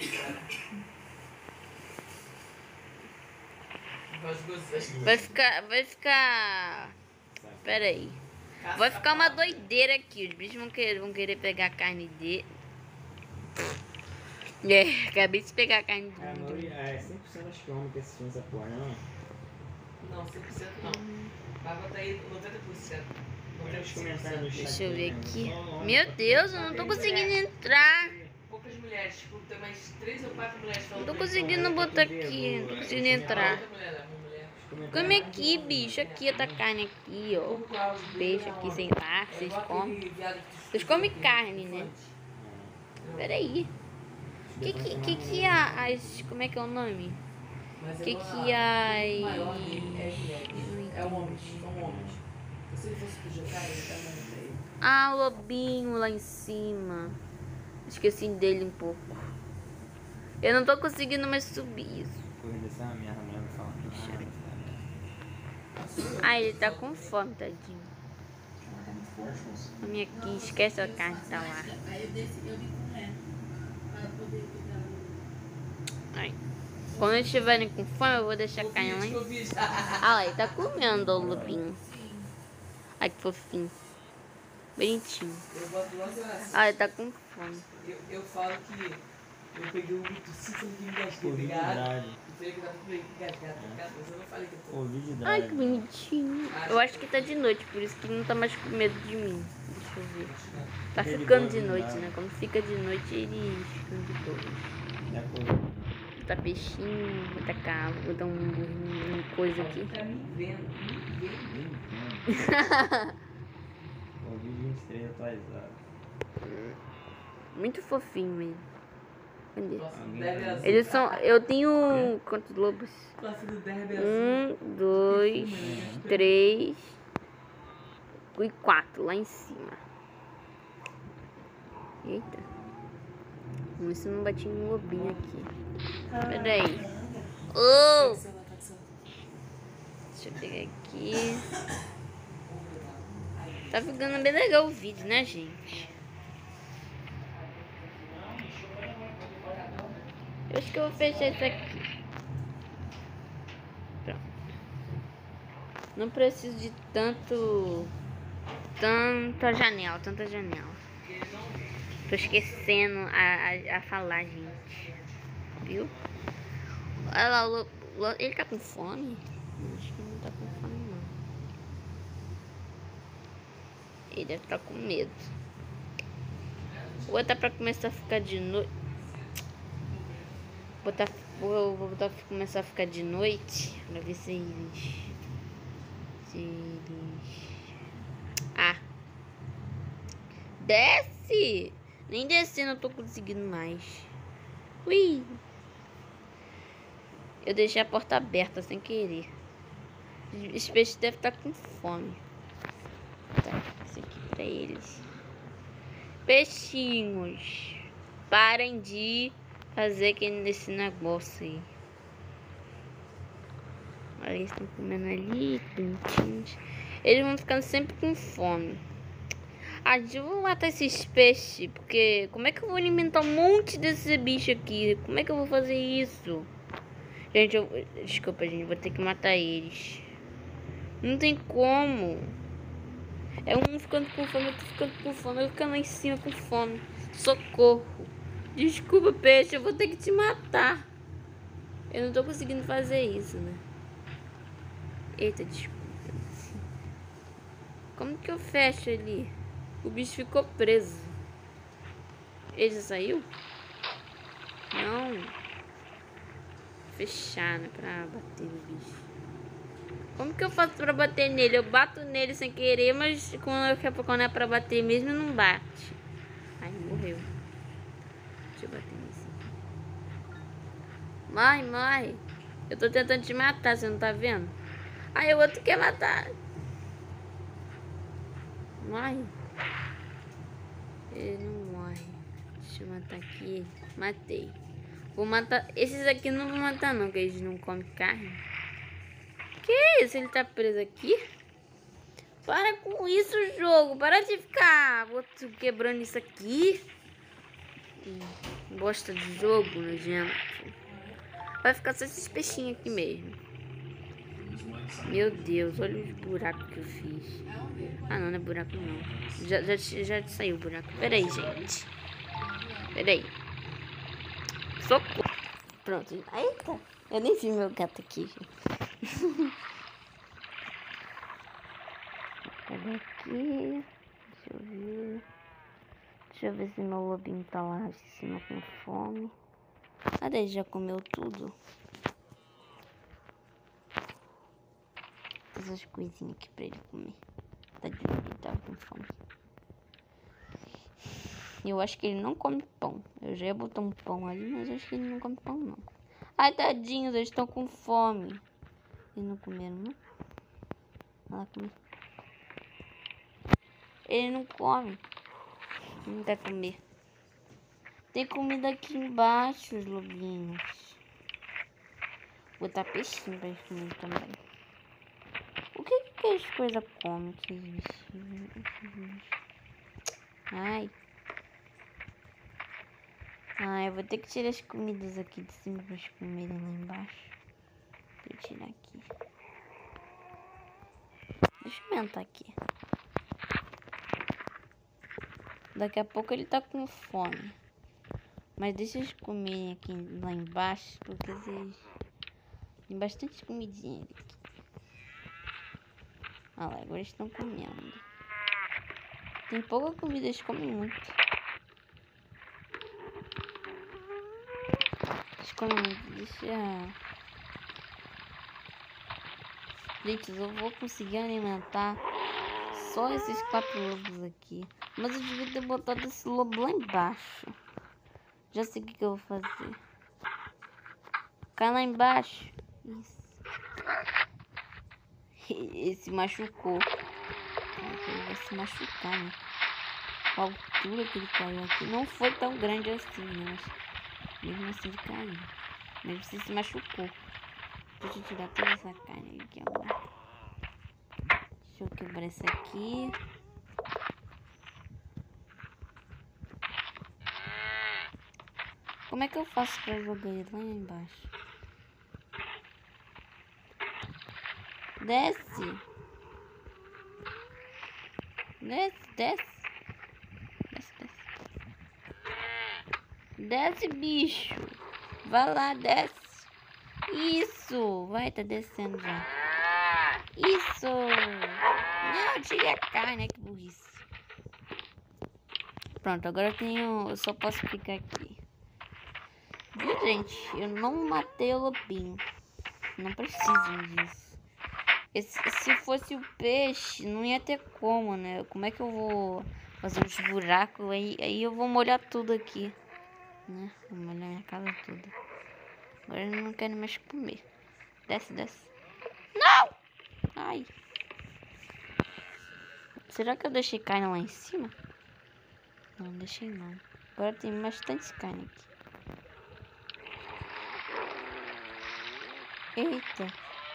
Vai ficar... Vai ficar... Pera aí. Vai ficar uma doideira aqui. Os bichos vão querer, vão querer pegar a carne dele. É, acabei de pegar a carne dele. É, cem por cento acho que homem que assistiu essa porra, não? Não, cem por cento não. Vai botar aí noventa por cento. Deixa eu ver aqui. Meu Deus, eu não tô conseguindo entrar. Poucas mulheres, tipo, tem mais três ou quatro mulheres falando. Não tô conseguindo botar aqui, não tô conseguindo entrar. Come aqui, bicho. Aqui, outra carne aqui, ó. Peixe aqui, sei lá, que vocês comem. Vocês comem carne, né? Peraí. Que que, que que a, as... Como é que é o nome? Que que as... É um homem, são homens. Se ele fosse pro jogar, ele tá mandando aí. Ah, o lobinho lá em cima. Esqueci dele um pouco. Eu não tô conseguindo mais subir isso. Corrida essa é uma merda, mulher não fala nada. Ah, ele tá com fome, tadinho. A minha aqui, esquece a carne que tá lá. Aí eu desci, eu vim com ela. Pra poder cuidar. Ai. Quando eles estiverem com fome, eu vou deixar a carne lá em cima. Ah lá, ele tá comendo o lobinho. Ai, que fofinho. Bonitinho. Eu boto logo assim. Ah, ele tá com fome. Eu, eu falo que eu peguei um tossico que me engasguei, Covid obrigado. drive. Eu falei que eu tava engasgado, engasgado, mas eu não falei que eu tô. Covid Ai, drive. que bonitinho. Eu acho que tá de noite, por isso que ele não tá mais com medo de mim. Deixa eu ver. Tá Ele ficando gosta de de noite, nada. né? Quando fica de noite, eles ficam de boa. Não é Covid, não. Botar peixinho, botar cabo, botar um burrinho, uma coisa aqui. Tá me vendo, me vendo. Nem entendo. Covid vinte e três atualizado. Muito fofinho mesmo. Cadê? Nossa, Alguém derby tá- azul. Eles são. Eu tenho. Quantos lobos? Nossa, do derby azul. Um, dois, três e quatro lá em cima. Eita. Vamos ver se não bati um lobinho aqui. Pera aí. Oh! Deixa eu pegar aqui. Tá ficando bem legal o vídeo, né, gente? Eu acho que eu vou fechar isso aqui. Pronto. Não preciso de tanto... Tanta janela, tanta janela. Tô esquecendo a, a, a falar, gente. Viu? Olha lá, o, o, ele tá com fome? Acho que não tá com fome, não. Ele deve estar com medo. Ou tá pra começar a ficar de noite. Botar, vou, vou botar pra começar a ficar de noite. Pra ver se eles. Se eles. Ah! Desce! Nem descendo eu tô conseguindo mais. Ui! Eu deixei a porta aberta sem querer. Os peixes devem estar com fome. Tá, isso aqui pra eles. Peixinhos, parem de fazer aquele nesse negócio aí. Olha, eles estão comendo ali, bonitinhos. Eles vão ficando sempre com fome. Ah, gente, eu vou matar esses peixes, porque como é que eu vou alimentar um monte desse bicho aqui? Como é que eu vou fazer isso? Gente, eu... desculpa, gente, vou ter que matar eles. Não tem como. É um ficando com fome, eu tô ficando com fome, eu ficando lá em cima com fome. Socorro. Desculpa, peixe, eu vou ter que te matar. Eu não tô conseguindo fazer isso, né? Eita, desculpa. Como que eu fecho ali? O bicho ficou preso. Ele já saiu? Não. Fechar, né? Pra bater no bicho. Como que eu faço pra bater nele? Eu bato nele sem querer, mas quando, quando é pra bater mesmo, não bate. Ai, morreu. Deixa eu bater nesse aqui. Morre, morre. Eu tô tentando te matar, você não tá vendo? Ai, o outro quer matar. Morre. Ele não morre. Deixa eu matar aqui. Matei. Vou matar... Esses aqui não vou matar não, que eles não comem carne. Que isso? Ele tá preso aqui? Para com isso, jogo. Para de ficar quebrando isso aqui. Bosta de jogo, nojento. Vai ficar só esses peixinhos aqui mesmo. Meu Deus, olha os buracos que eu fiz. Ah, não, não é buraco não. Já, já, já saiu o buraco. Pera aí, gente. Pera aí. Socorro. Pronto. Eita. Eu nem vi meu gato aqui, gente. Cadê aqui? Deixa eu ver. Deixa eu ver se meu lobinho tá lá de cima com fome. Cadê? Ele já comeu tudo? Essas coisinhas aqui pra ele comer. Tadinho, ele tava com fome. Eu acho que ele não come pão. Eu já ia botar um pão ali, mas acho que ele não come pão, não. Ai, tadinhos, eles estão com fome. Eles não comeram, não? Olha lá, comer. Ele não come. Não quer comer. Tem comida aqui embaixo, os lobinhos. botar peixinho pra eles comerem também. O que que as coisas comem? Ai. Ah, eu vou ter que tirar as comidas aqui de cima pra eles comerem lá embaixo. Vou tirar aqui. Deixa eu aumentar aqui. Daqui a pouco ele tá com fome. Mas deixa eles comerem aqui lá embaixo, porque eles... tem bastante comidinha aqui. Olha lá, agora eles estão comendo. Tem pouca comida, eles comem muito. Eles comem muito, deixa... Gente, eu vou conseguir alimentar só esses quatro lobos aqui. Mas eu devia ter botado esse lobo lá embaixo. Já sei o que, que eu vou fazer. Cai lá embaixo. Isso. Ele se machucou. Ele vai se machucar, né? A altura que ele caiu aqui não foi tão grande assim, né? Mas mesmo assim ele caiu. Mas você se machucou. Deixa eu tirar toda essa carne aqui agora. Deixa eu quebrar essa aqui. Como é que eu faço pra jogar ele lá embaixo? Desce. Desce, desce. Desce, desce. Desce, bicho. Vai lá, desce. Isso. Vai, tá descendo já. Isso. Não, tire a carne, que burrice. Pronto, agora eu tenho... eu só posso ficar aqui. Viu, gente? Eu não matei o lobinho. Não preciso disso. Esse, se fosse o peixe, não ia ter como, né? Como é que eu vou fazer uns buracos? Aí, aí eu vou molhar tudo aqui, né? Vou molhar minha casa toda. Agora eu não quero mais comer. Desce, desce. Não! Ai. Será que eu deixei carne lá em cima? Não, deixei não. Agora tem bastante carne aqui. Eita.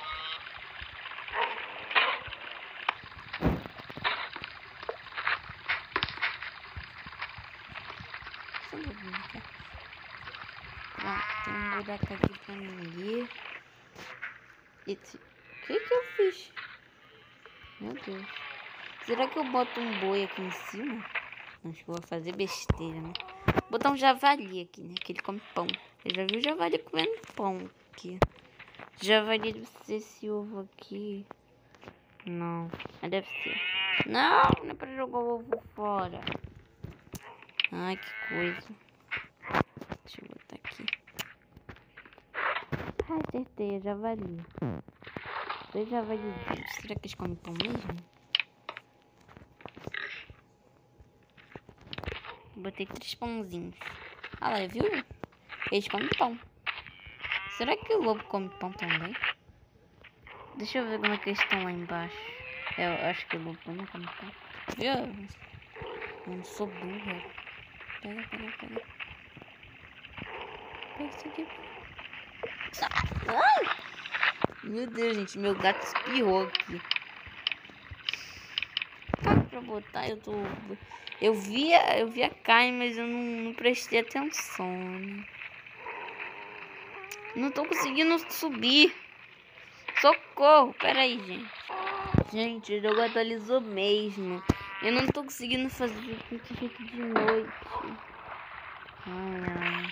Pronto, tem um buraco aqui pra ninguém. Esse... o que que eu fiz? Meu Deus. Será que eu boto um boi aqui em cima? Acho que eu vou fazer besteira, né? Vou botar um javali aqui, né? Que ele come pão. Eu já vi o javali comendo pão aqui. Javali deve ser esse ovo aqui. Não, mas deve ser. Não, não é pra jogar o ovo fora. Ai, que coisa. Deixa eu botar aqui. Ai, acertei, é javali. Dois javalizinhos. Será que eles comem pão mesmo? Botei três pãozinhos. Ah lá, viu? Eles comem pão. Será que o lobo come pão também? Deixa eu ver como é que eles estão lá embaixo. Eu acho que o lobo não come pão. Viu? Eu não sou burra. Pega, pega, pega. Pega isso aqui. Ai! Meu Deus, gente. Meu gato espirrou aqui. Tá pra botar, eu tô... Eu vi a, eu vi a carne, mas eu não, não prestei atenção, né? Não tô conseguindo subir. Socorro. Pera aí, gente. Gente, o jogo atualizou mesmo. Eu não tô conseguindo fazer com que fique de noite. Ai, ai.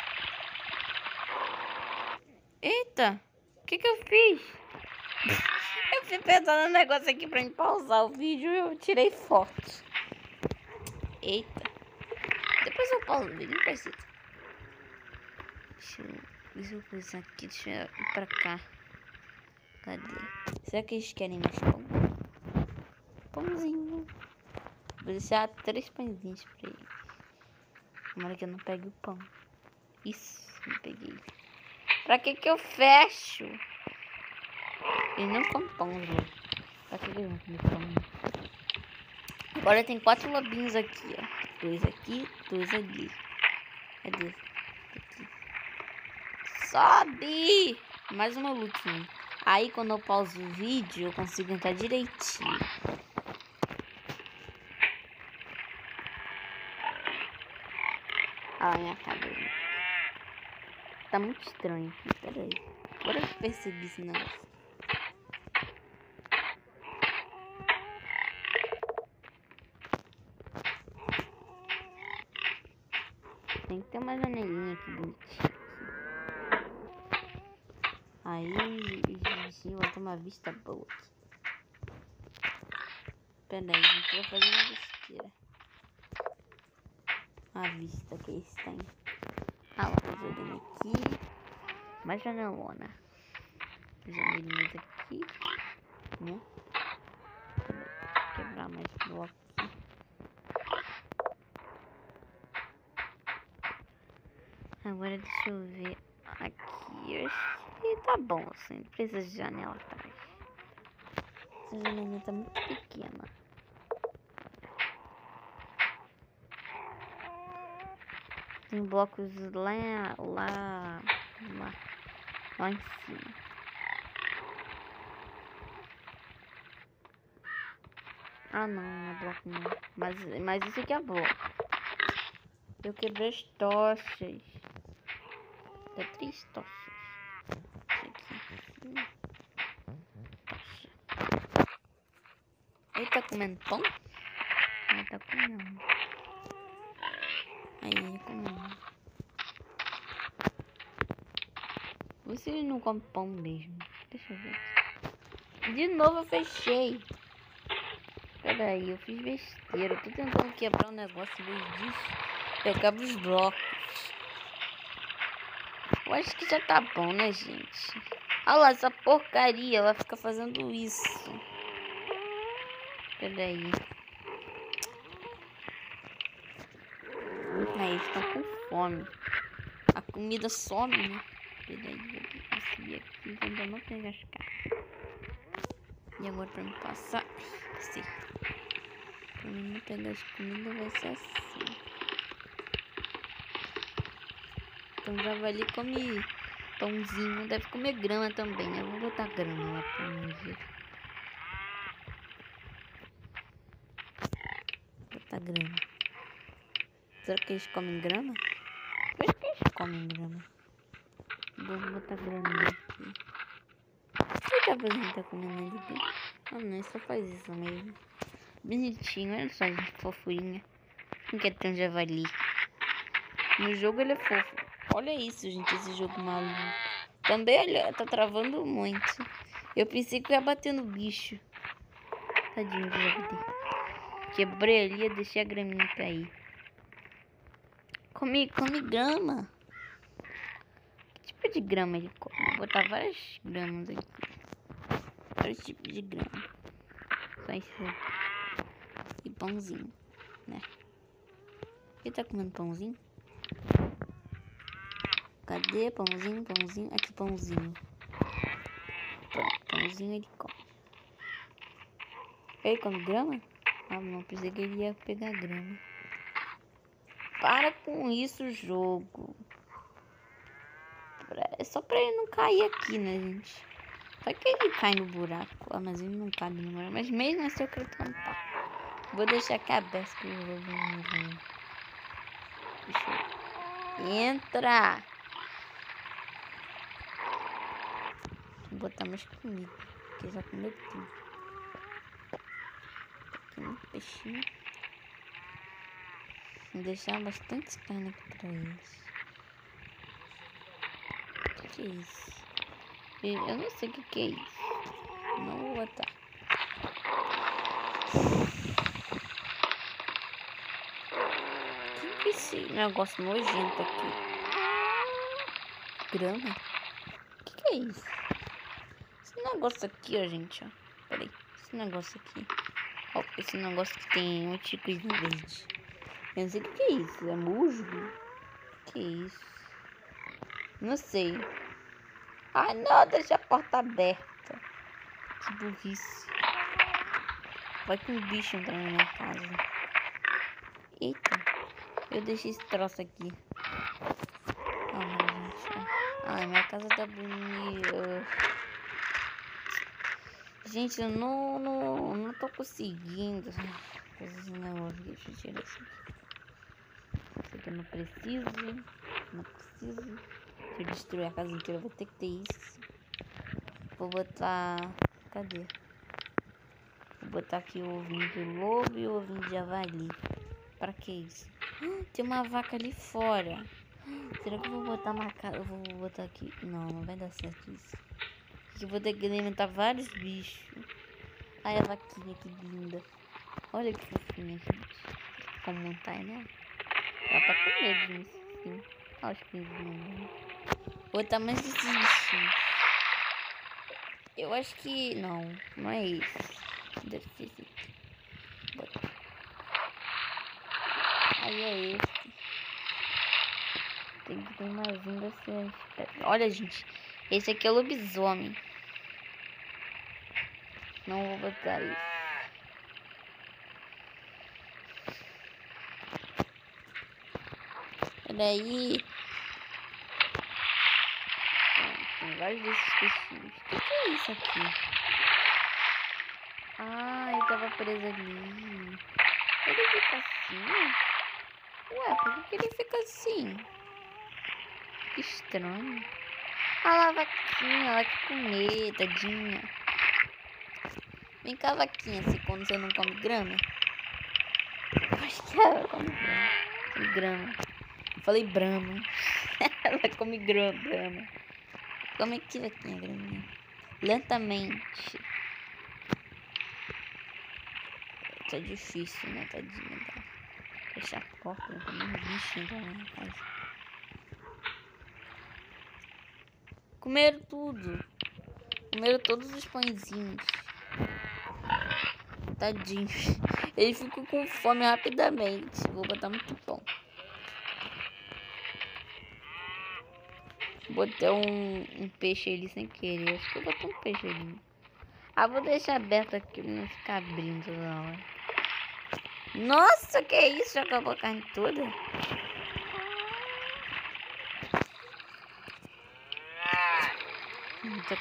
Eita. O que que eu fiz? Eu fui pensando no negócio aqui pra me pausar o vídeo e eu tirei foto. Eita. Depois eu pauso o vídeo, não precisa. Deixa eu... Deixa eu coisar aqui, deixa eu ir pra cá. Cadê? Será que eles querem mais pão? Pãozinho. Vou deixar três pãezinhos pra eles. Tomara que eu não pegue o pão. Isso, não peguei. Pra que que eu fecho? Ele não come pão, gente. Pra que ele não come pão? Agora tem quatro lobinhos aqui, ó. Dois aqui, dois ali. Cadê? Aqui. Sobe! Mais uma lutinha. Aí quando eu pauso o vídeo, eu consigo entrar direitinho. Ah, minha cabeça. Tá muito estranho aqui, peraí. Agora eu percebi esse negócio. Tem que ter uma janelinha aqui bonitinha. Aí, eu vou ter uma vista boa aqui. Pera aí, gente, eu vou fazer uma besteira. A vista que eles têm. Ah, lá, tô jogando aqui. Mais janelona. Janelinhas aqui, né? Vou quebrar mais bloco aqui. Agora deixa eu ver aqui. Eu acho que tá bom, assim. Não precisa de janela atrás. Essa janelinha tá muito pequena. Tem blocos lá, lá, lá, lá em cima. Ah não, não é bloco não. Mas, mas isso aqui é bloco. Eu quebrei as tochas. Dá três tochas. Isso aqui. Tocha. Ele tá comendo pão? Ele tá comendo. Aí ele comendo. Vê se ele não come pão mesmo. Deixa eu ver. De novo eu fechei. Peraí, eu fiz besteira. Eu tô tentando quebrar um negócio em vez disso. Eu quebro os blocos. Eu acho que já tá bom, né, gente? Olha lá, essa porcaria. Ela fica fazendo isso. Peraí. Aí, estão com fome. A comida some, né? Peraí, vou subir aqui. Ainda não pegar as caixas. E agora pra me passar. Sim. Pra mim não pegar as comidas vai ser assim. Então javali come pãozinho. Deve comer grama também. Eu vou botar grama lá pra mim ver. Vou botar grama. Será que eles comem grama? Eu acho que eles comem grama. Vou botar grama aqui. O que tá fazendo? Tá comendo ali? Ah não, só faz isso mesmo. Bonitinho, olha só, gente, fofurinha. Não quer ter um javali. No jogo ele é fofo. Olha isso, gente, esse jogo maluco. Também, olha, tá travando muito. Eu pensei que eu ia bater no bicho. Tadinho do javali. Quebrei ali e deixei a graminha cair. Come, come grama. Que tipo de grama ele come? Vou botar várias gramas aqui. Vários tipos de grama. Só isso aqui. E pãozinho, né? Ele tá comendo pãozinho? Cadê pãozinho, pãozinho? Aqui, pãozinho. Pronto, pãozinho ele come. Ele come grama? Ah, não, pensei que ele ia pegar grama. Para com isso, jogo. É só pra ele não cair aqui, né, gente? Só que ele cai no buraco. Ah, mas ele não cabe no buraco. Mas mesmo assim eu quero tampar. Vou deixar a cabeça que eu vou ver. Deixa eu... Entra! Vou botar mais comida. Porque já comeu tudo. Aqui um peixinho. Vou deixar bastante carne aqui pra eles. O que, que é isso? Eu não sei o que, que é isso. Não vou botar. O que, que é esse negócio nojento aqui? Grama? O que, que é isso? Esse negócio aqui, ó, gente, ó. Peraí. Esse negócio aqui. Ó, esse negócio que tem um ticozinho verde. Eu não sei o que, que é isso. É musgo? O que é isso? Não sei. Ai, não, deixa a porta aberta. Que burrice. Vai com o bicho entrar na minha casa. Eita. Eu deixei esse troço aqui. Ah, gente. Ah, Ai, minha casa tá bonita. Gente, eu não, não, não tô conseguindo. Coisas não, deixa eu tirar isso aqui. Isso aqui eu não preciso. Não preciso. Se eu destruir a casa inteira, vai ter que ter isso. Vou botar... Cadê? Vou botar aqui o ovinho de lobo e o ovinho de javali. Pra que isso? Tem uma vaca ali fora. Será que eu vou botar uma casa? Eu vou botar aqui. Não, não vai dar certo isso. Eu vou ter que alimentar vários bichos. Ai, a vaquinha, que linda. Olha que fofinha, gente. Como tá, né? Ela tá com medo disso, sim. Olha os pinzinhos. Vou botar mais esses bichinhos. Eu acho que... Não, não é isso. Deve ser esse aqui. Bota. Aí é esse. Tem que ter mais um dessas. Olha, gente. Esse aqui é o lobisomem. Não vou botar isso. Peraí. Tem vários desses peixinhos. O que, que é isso aqui? Ah, ele tava preso ali. Ele fica assim? Ué, por que, que ele fica assim? Que estranho. Ah lá, a vaquinha, ela quer comer, tadinha. Vem cá, vaquinha, se quando você não come grama. Acho que ela come grama. Come grama. Falei brama. Ela come grama, brama. Come aqui, vaquinha, graminha. Lentamente. Tá difícil, né, tadinha. Tá? Fechar a porta, não tem um bicho então na casa. Comeram tudo. Comeram todos os pãezinhos. Tadinho. Ele ficou com fome rapidamente. Vou botar muito pão. Botei um, um peixe ali sem querer. Acho que eu botei um peixe ali. Ah, vou deixar aberto aqui pra não ficar abrindo toda hora. Nossa, que isso? Já acabou a carne toda? Muita...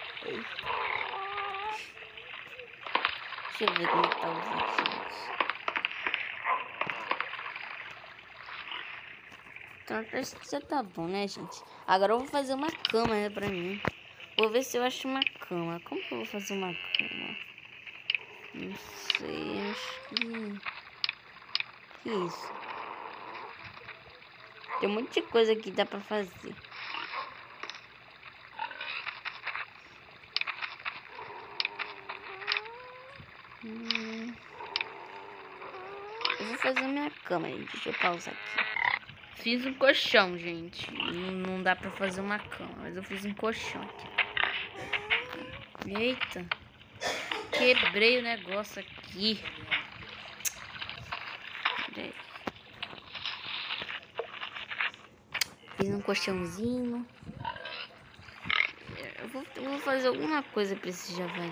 Deixa eu ver como é que tá os bichinhos. Então, acho que já tá bom, né, gente? Agora eu vou fazer uma cama, né, pra mim. Vou ver se eu acho uma cama. Como que eu vou fazer uma cama? Não sei, acho que... Que isso? Tem um monte de coisa que dá pra fazer. Hum... Eu vou fazer minha cama, gente. Deixa eu pausar aqui. Fiz um colchão, gente. Não dá pra fazer uma cama, mas eu fiz um colchão aqui. Eita. Quebrei o negócio aqui. Peraí. Fiz um colchãozinho. Eu vou, eu vou fazer alguma coisa pra esse javali.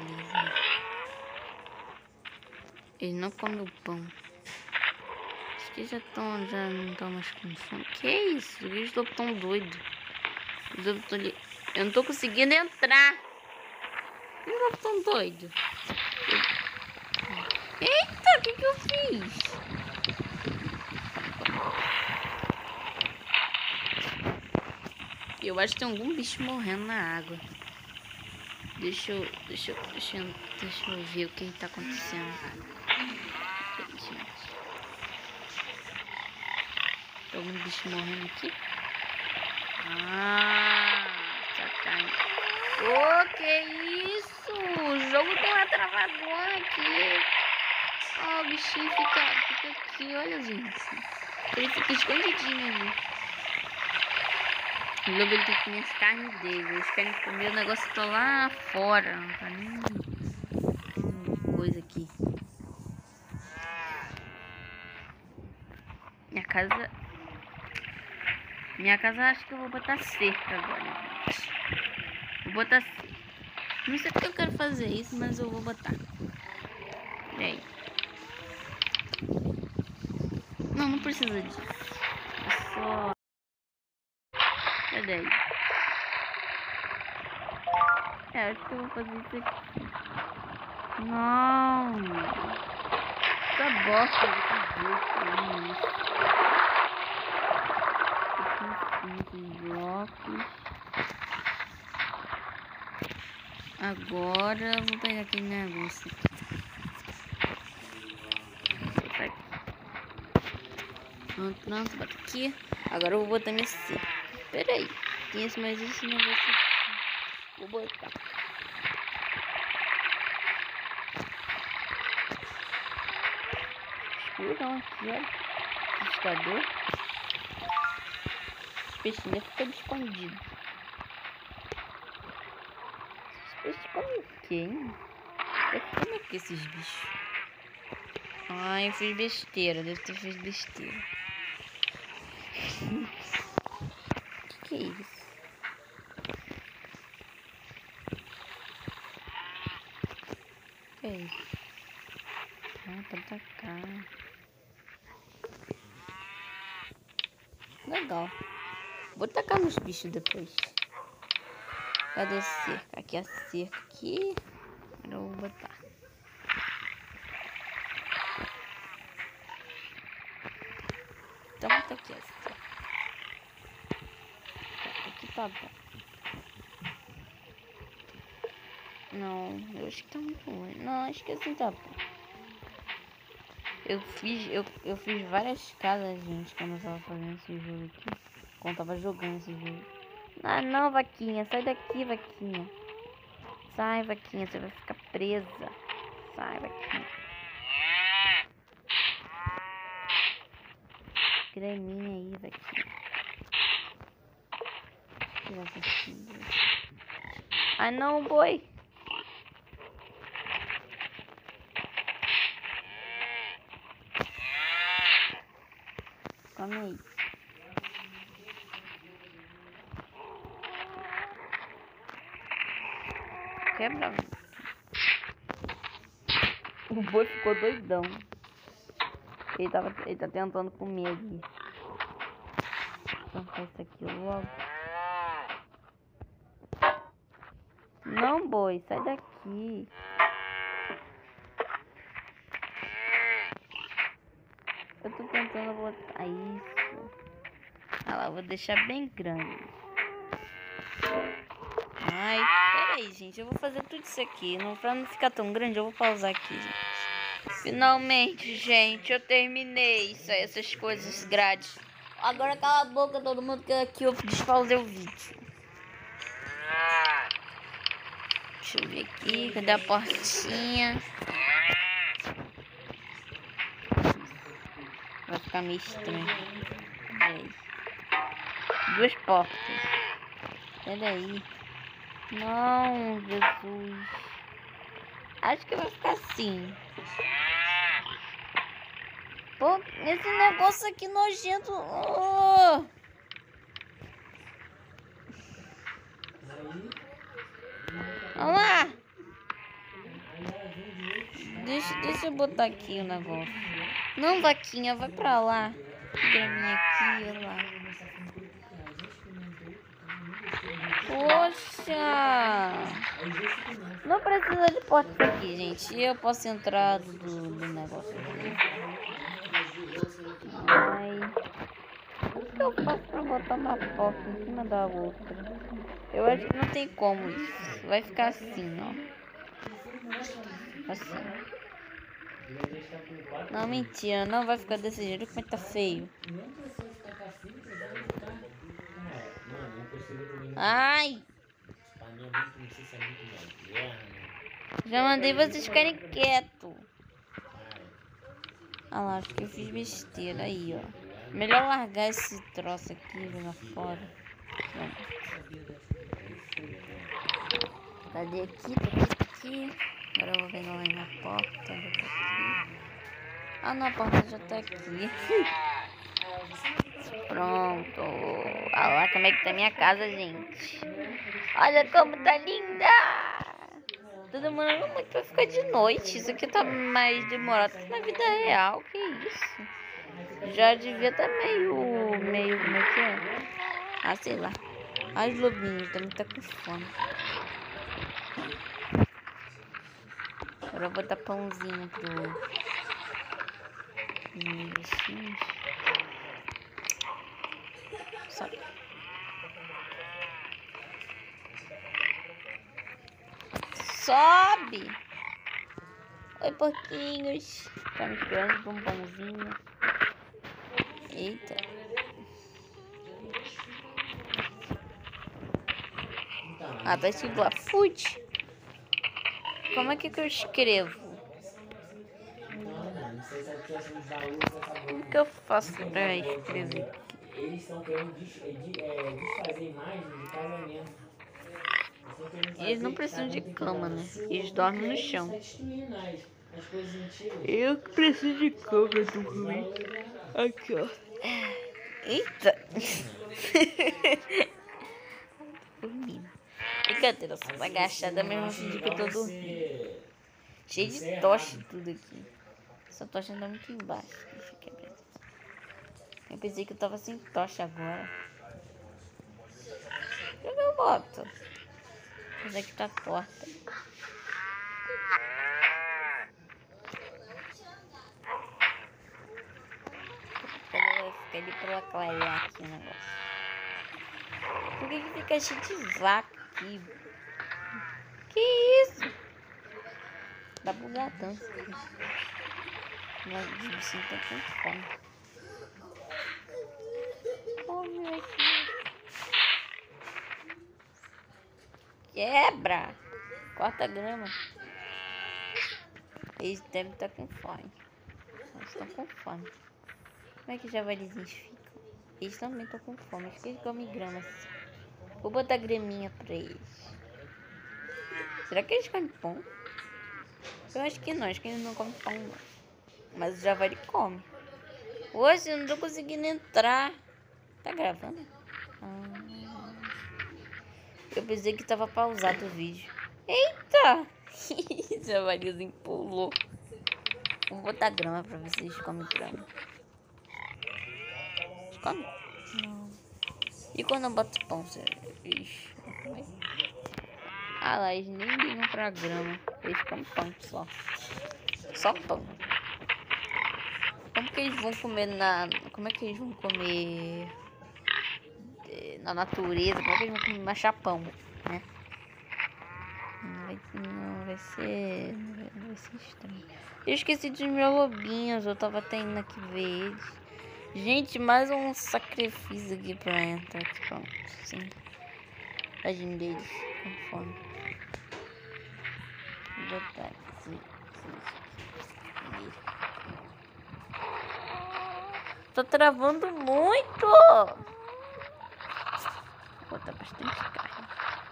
Ele não come o pão. Acho que já, tão, já não estão mais com fome. Que é isso? Eles estão tão doidos. Eu não tô conseguindo entrar. Eles estão tão doidos. Eita, o que que eu fiz? Eu acho que tem algum bicho morrendo na água. Deixa eu, deixa eu, deixa eu, deixa eu ver o que está acontecendo. Gente. Tem algum bicho morrendo aqui? Ah, sacanagem. Ô, oh, que isso? O jogo tem uma travadona aqui. Ó, oh, o bichinho fica, fica aqui, olha, gente. Ele fica escondidinho ali. O lobo ele tem que comer as carnes dele. Eles querem comer o negócio que tá lá fora. Não tá nem coisa aqui. Minha casa. Minha casa acho que eu vou botar cerca agora, gente. Vou botar cerca. Não sei porque eu quero fazer isso, mas eu vou botar. E aí? Não, não precisa disso. É só. Cadê aí? É, acho que eu vou fazer isso aqui. Não. Essa bosta desse jeito aí. Aqui esses blocos. Agora eu vou pegar aquele negócio aqui. Botar aqui. Pronto, pronto, bota aqui. Agora eu vou botar minha C. Pera aí. Tem esse mais esse negócio aqui. Vou botar. Escuram aqui, olha. Assustador. Os peixinhos ficam escondidos. Esses peixes comem o quê, hein? Deve comer o que esses bichos? Ai, eu fiz besteira. Deve ter feito besteira. O que, que é isso? O que é isso? Ah, pra atacar. Legal. Vou tacar nos bichos depois. Cadê a cerca? Aqui a cerca aqui. Agora eu vou botar. Então tá aqui a cerca. Aqui tá bom. Não, eu acho que tá muito ruim. Não, acho que assim tá bom. Eu fiz, eu, eu fiz várias casas, gente, quando eu tava fazendo esse jogo aqui. Quando eu tava jogando esse jogo. Ah, não, vaquinha. Sai daqui, vaquinha. Sai, vaquinha. Você vai ficar presa. Sai, vaquinha. Creminha aí, vaquinha. Tirar essa filha. Ai, não, boi. Come aí. Quebra. O boi ficou doidão. Ele, tava, ele tá tentando comer ali. Então faz isso aqui logo. Não, boi, sai daqui. Eu tô tentando botar isso. Ah lá, eu vou deixar bem grande. Ai, peraí, gente. Eu vou fazer tudo isso aqui. Não, pra não ficar tão grande, eu vou pausar aqui, gente. Finalmente, gente, eu terminei isso, essas coisas grades. Agora cala a boca, todo mundo, que aqui eu despausei o vídeo. Deixa eu ver aqui, cadê a portinha? Vai ficar meio estranho. Peraí. Duas portas. Peraí. Não, Jesus. Acho que vai ficar assim. Pô, esse negócio aqui nojento. Oh. Olha lá. Deixa, deixa eu botar aqui o negócio. Não, vaquinha, vai pra lá. Graminha aqui, olha lá. Poxa! Não precisa de porta aqui, gente. Eu posso entrar do, do negócio aqui. Ai. O que eu faço pra botar uma porta em cima da outra? Eu acho que não tem como isso. Vai ficar assim, ó. Assim. Não, mentira. Não vai ficar desse jeito. Como é que tá feio. Ai! Já mandei vocês ficarem quietos. Ah lá, acho que eu fiz besteira aí, ó. Melhor largar esse troço aqui e jogar fora. Pronto. Cadê aqui? Tá aqui. Agora eu vou pegar lá na porta. Aqui. Ah, não, a porta já tá aqui. Pronto. Olha lá como é que tá minha casa, gente. Olha como tá linda. Tô demorando muito pra ficar de noite. Isso aqui tá mais demorado que na vida real. Que isso? Já devia estar tá meio... Meio... Como é que é? Ah, sei lá. As lobinhos também tá com fome. Agora eu vou botar pãozinho pro... Hum, bichinhos. Sobe. Sobe! Oi, porquinhos. Estamos esperando por um pãozinho. Eita. Ah, tá escrito lá, food. Como é que eu escrevo? O que eu faço pra escrever? Eles estão querendo des, é, de, é, desfazer imagens de casamento. Eles não precisam de cama, né? Eles dormem no chão. Eu que preciso de cama dormir. Aqui, ó. Eita! Dormindo. Brincadeira, só tô agachada mesmo assim que eu tô dormindo. Cheio de tocha tudo aqui. Essa tocha anda muito embaixo. Deixa eu quebrar. Eu pensei que eu tava sem tocha agora. O que eu boto? Essa aqui tá torta. Vai ficar ali pra clarear aqui o negócio. Por que que fica cheio de vaca aqui? Que isso? Dá bugar tanto. Mas os bichinhos estão com fome. Come aqui. Quebra! Corta a grama. Eles devem estar com fome. Eles estão com fome. Como é que javalizinhos ficam? Eles também estão com fome. Acho que eles comem grama assim. Vou botar graminha pra eles. Será que eles comem pão? Eu acho que não. Acho que eles não comem pão não. Mas o javali come. Hoje eu não tô conseguindo entrar. Tá gravando? Ah. Eu pensei que tava pausado o vídeo. Eita! O javalizinho pulou. Vou botar grama pra ver se eles comem grama. Come? Não. E quando eu boto pão, eles... Ah lá, eles nem ligam pra grama. Eles comem pão só. Só pão. Como que eles vão comer na... Como é que eles vão comer... Na natureza? Como é que eles vão comer machapão, né? Não vai, não vai ser... Não vai, não vai ser estranho. Eu esqueci dos meus lobinhos. Eu tava tendo aqui ver eles. Gente, mais um sacrifício aqui pra entrar aqui. Pronto, sim. Tadinho deles, com fome. Vou botar aqui. Tô travando muito! Vou botar bastante carne.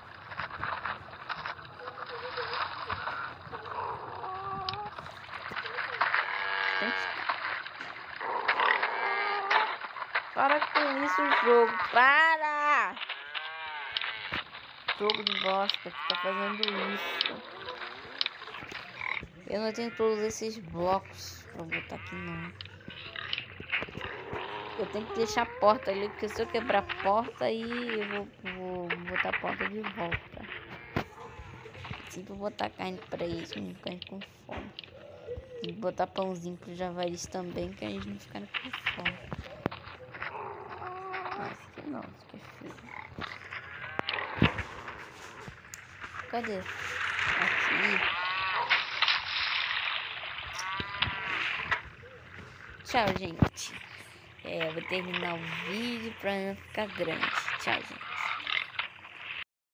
Bastante carne. Para com isso, jogo. Para! Jogo de bosta que tá fazendo isso. Eu não tenho todos esses blocos pra botar aqui, não. Eu tenho que deixar a porta ali, porque se eu quebrar a porta, aí eu vou, vou botar a porta de volta. Assim pra botar carne pra eles, não ficarem com fome. E botar pãozinho pros javalis também, que eles não ficarem com fome. Esse aqui não, esse aqui é feio. Cadê? Aqui. Tchau, gente. É, eu vou terminar o vídeo pra não ficar grande. Tchau, gente.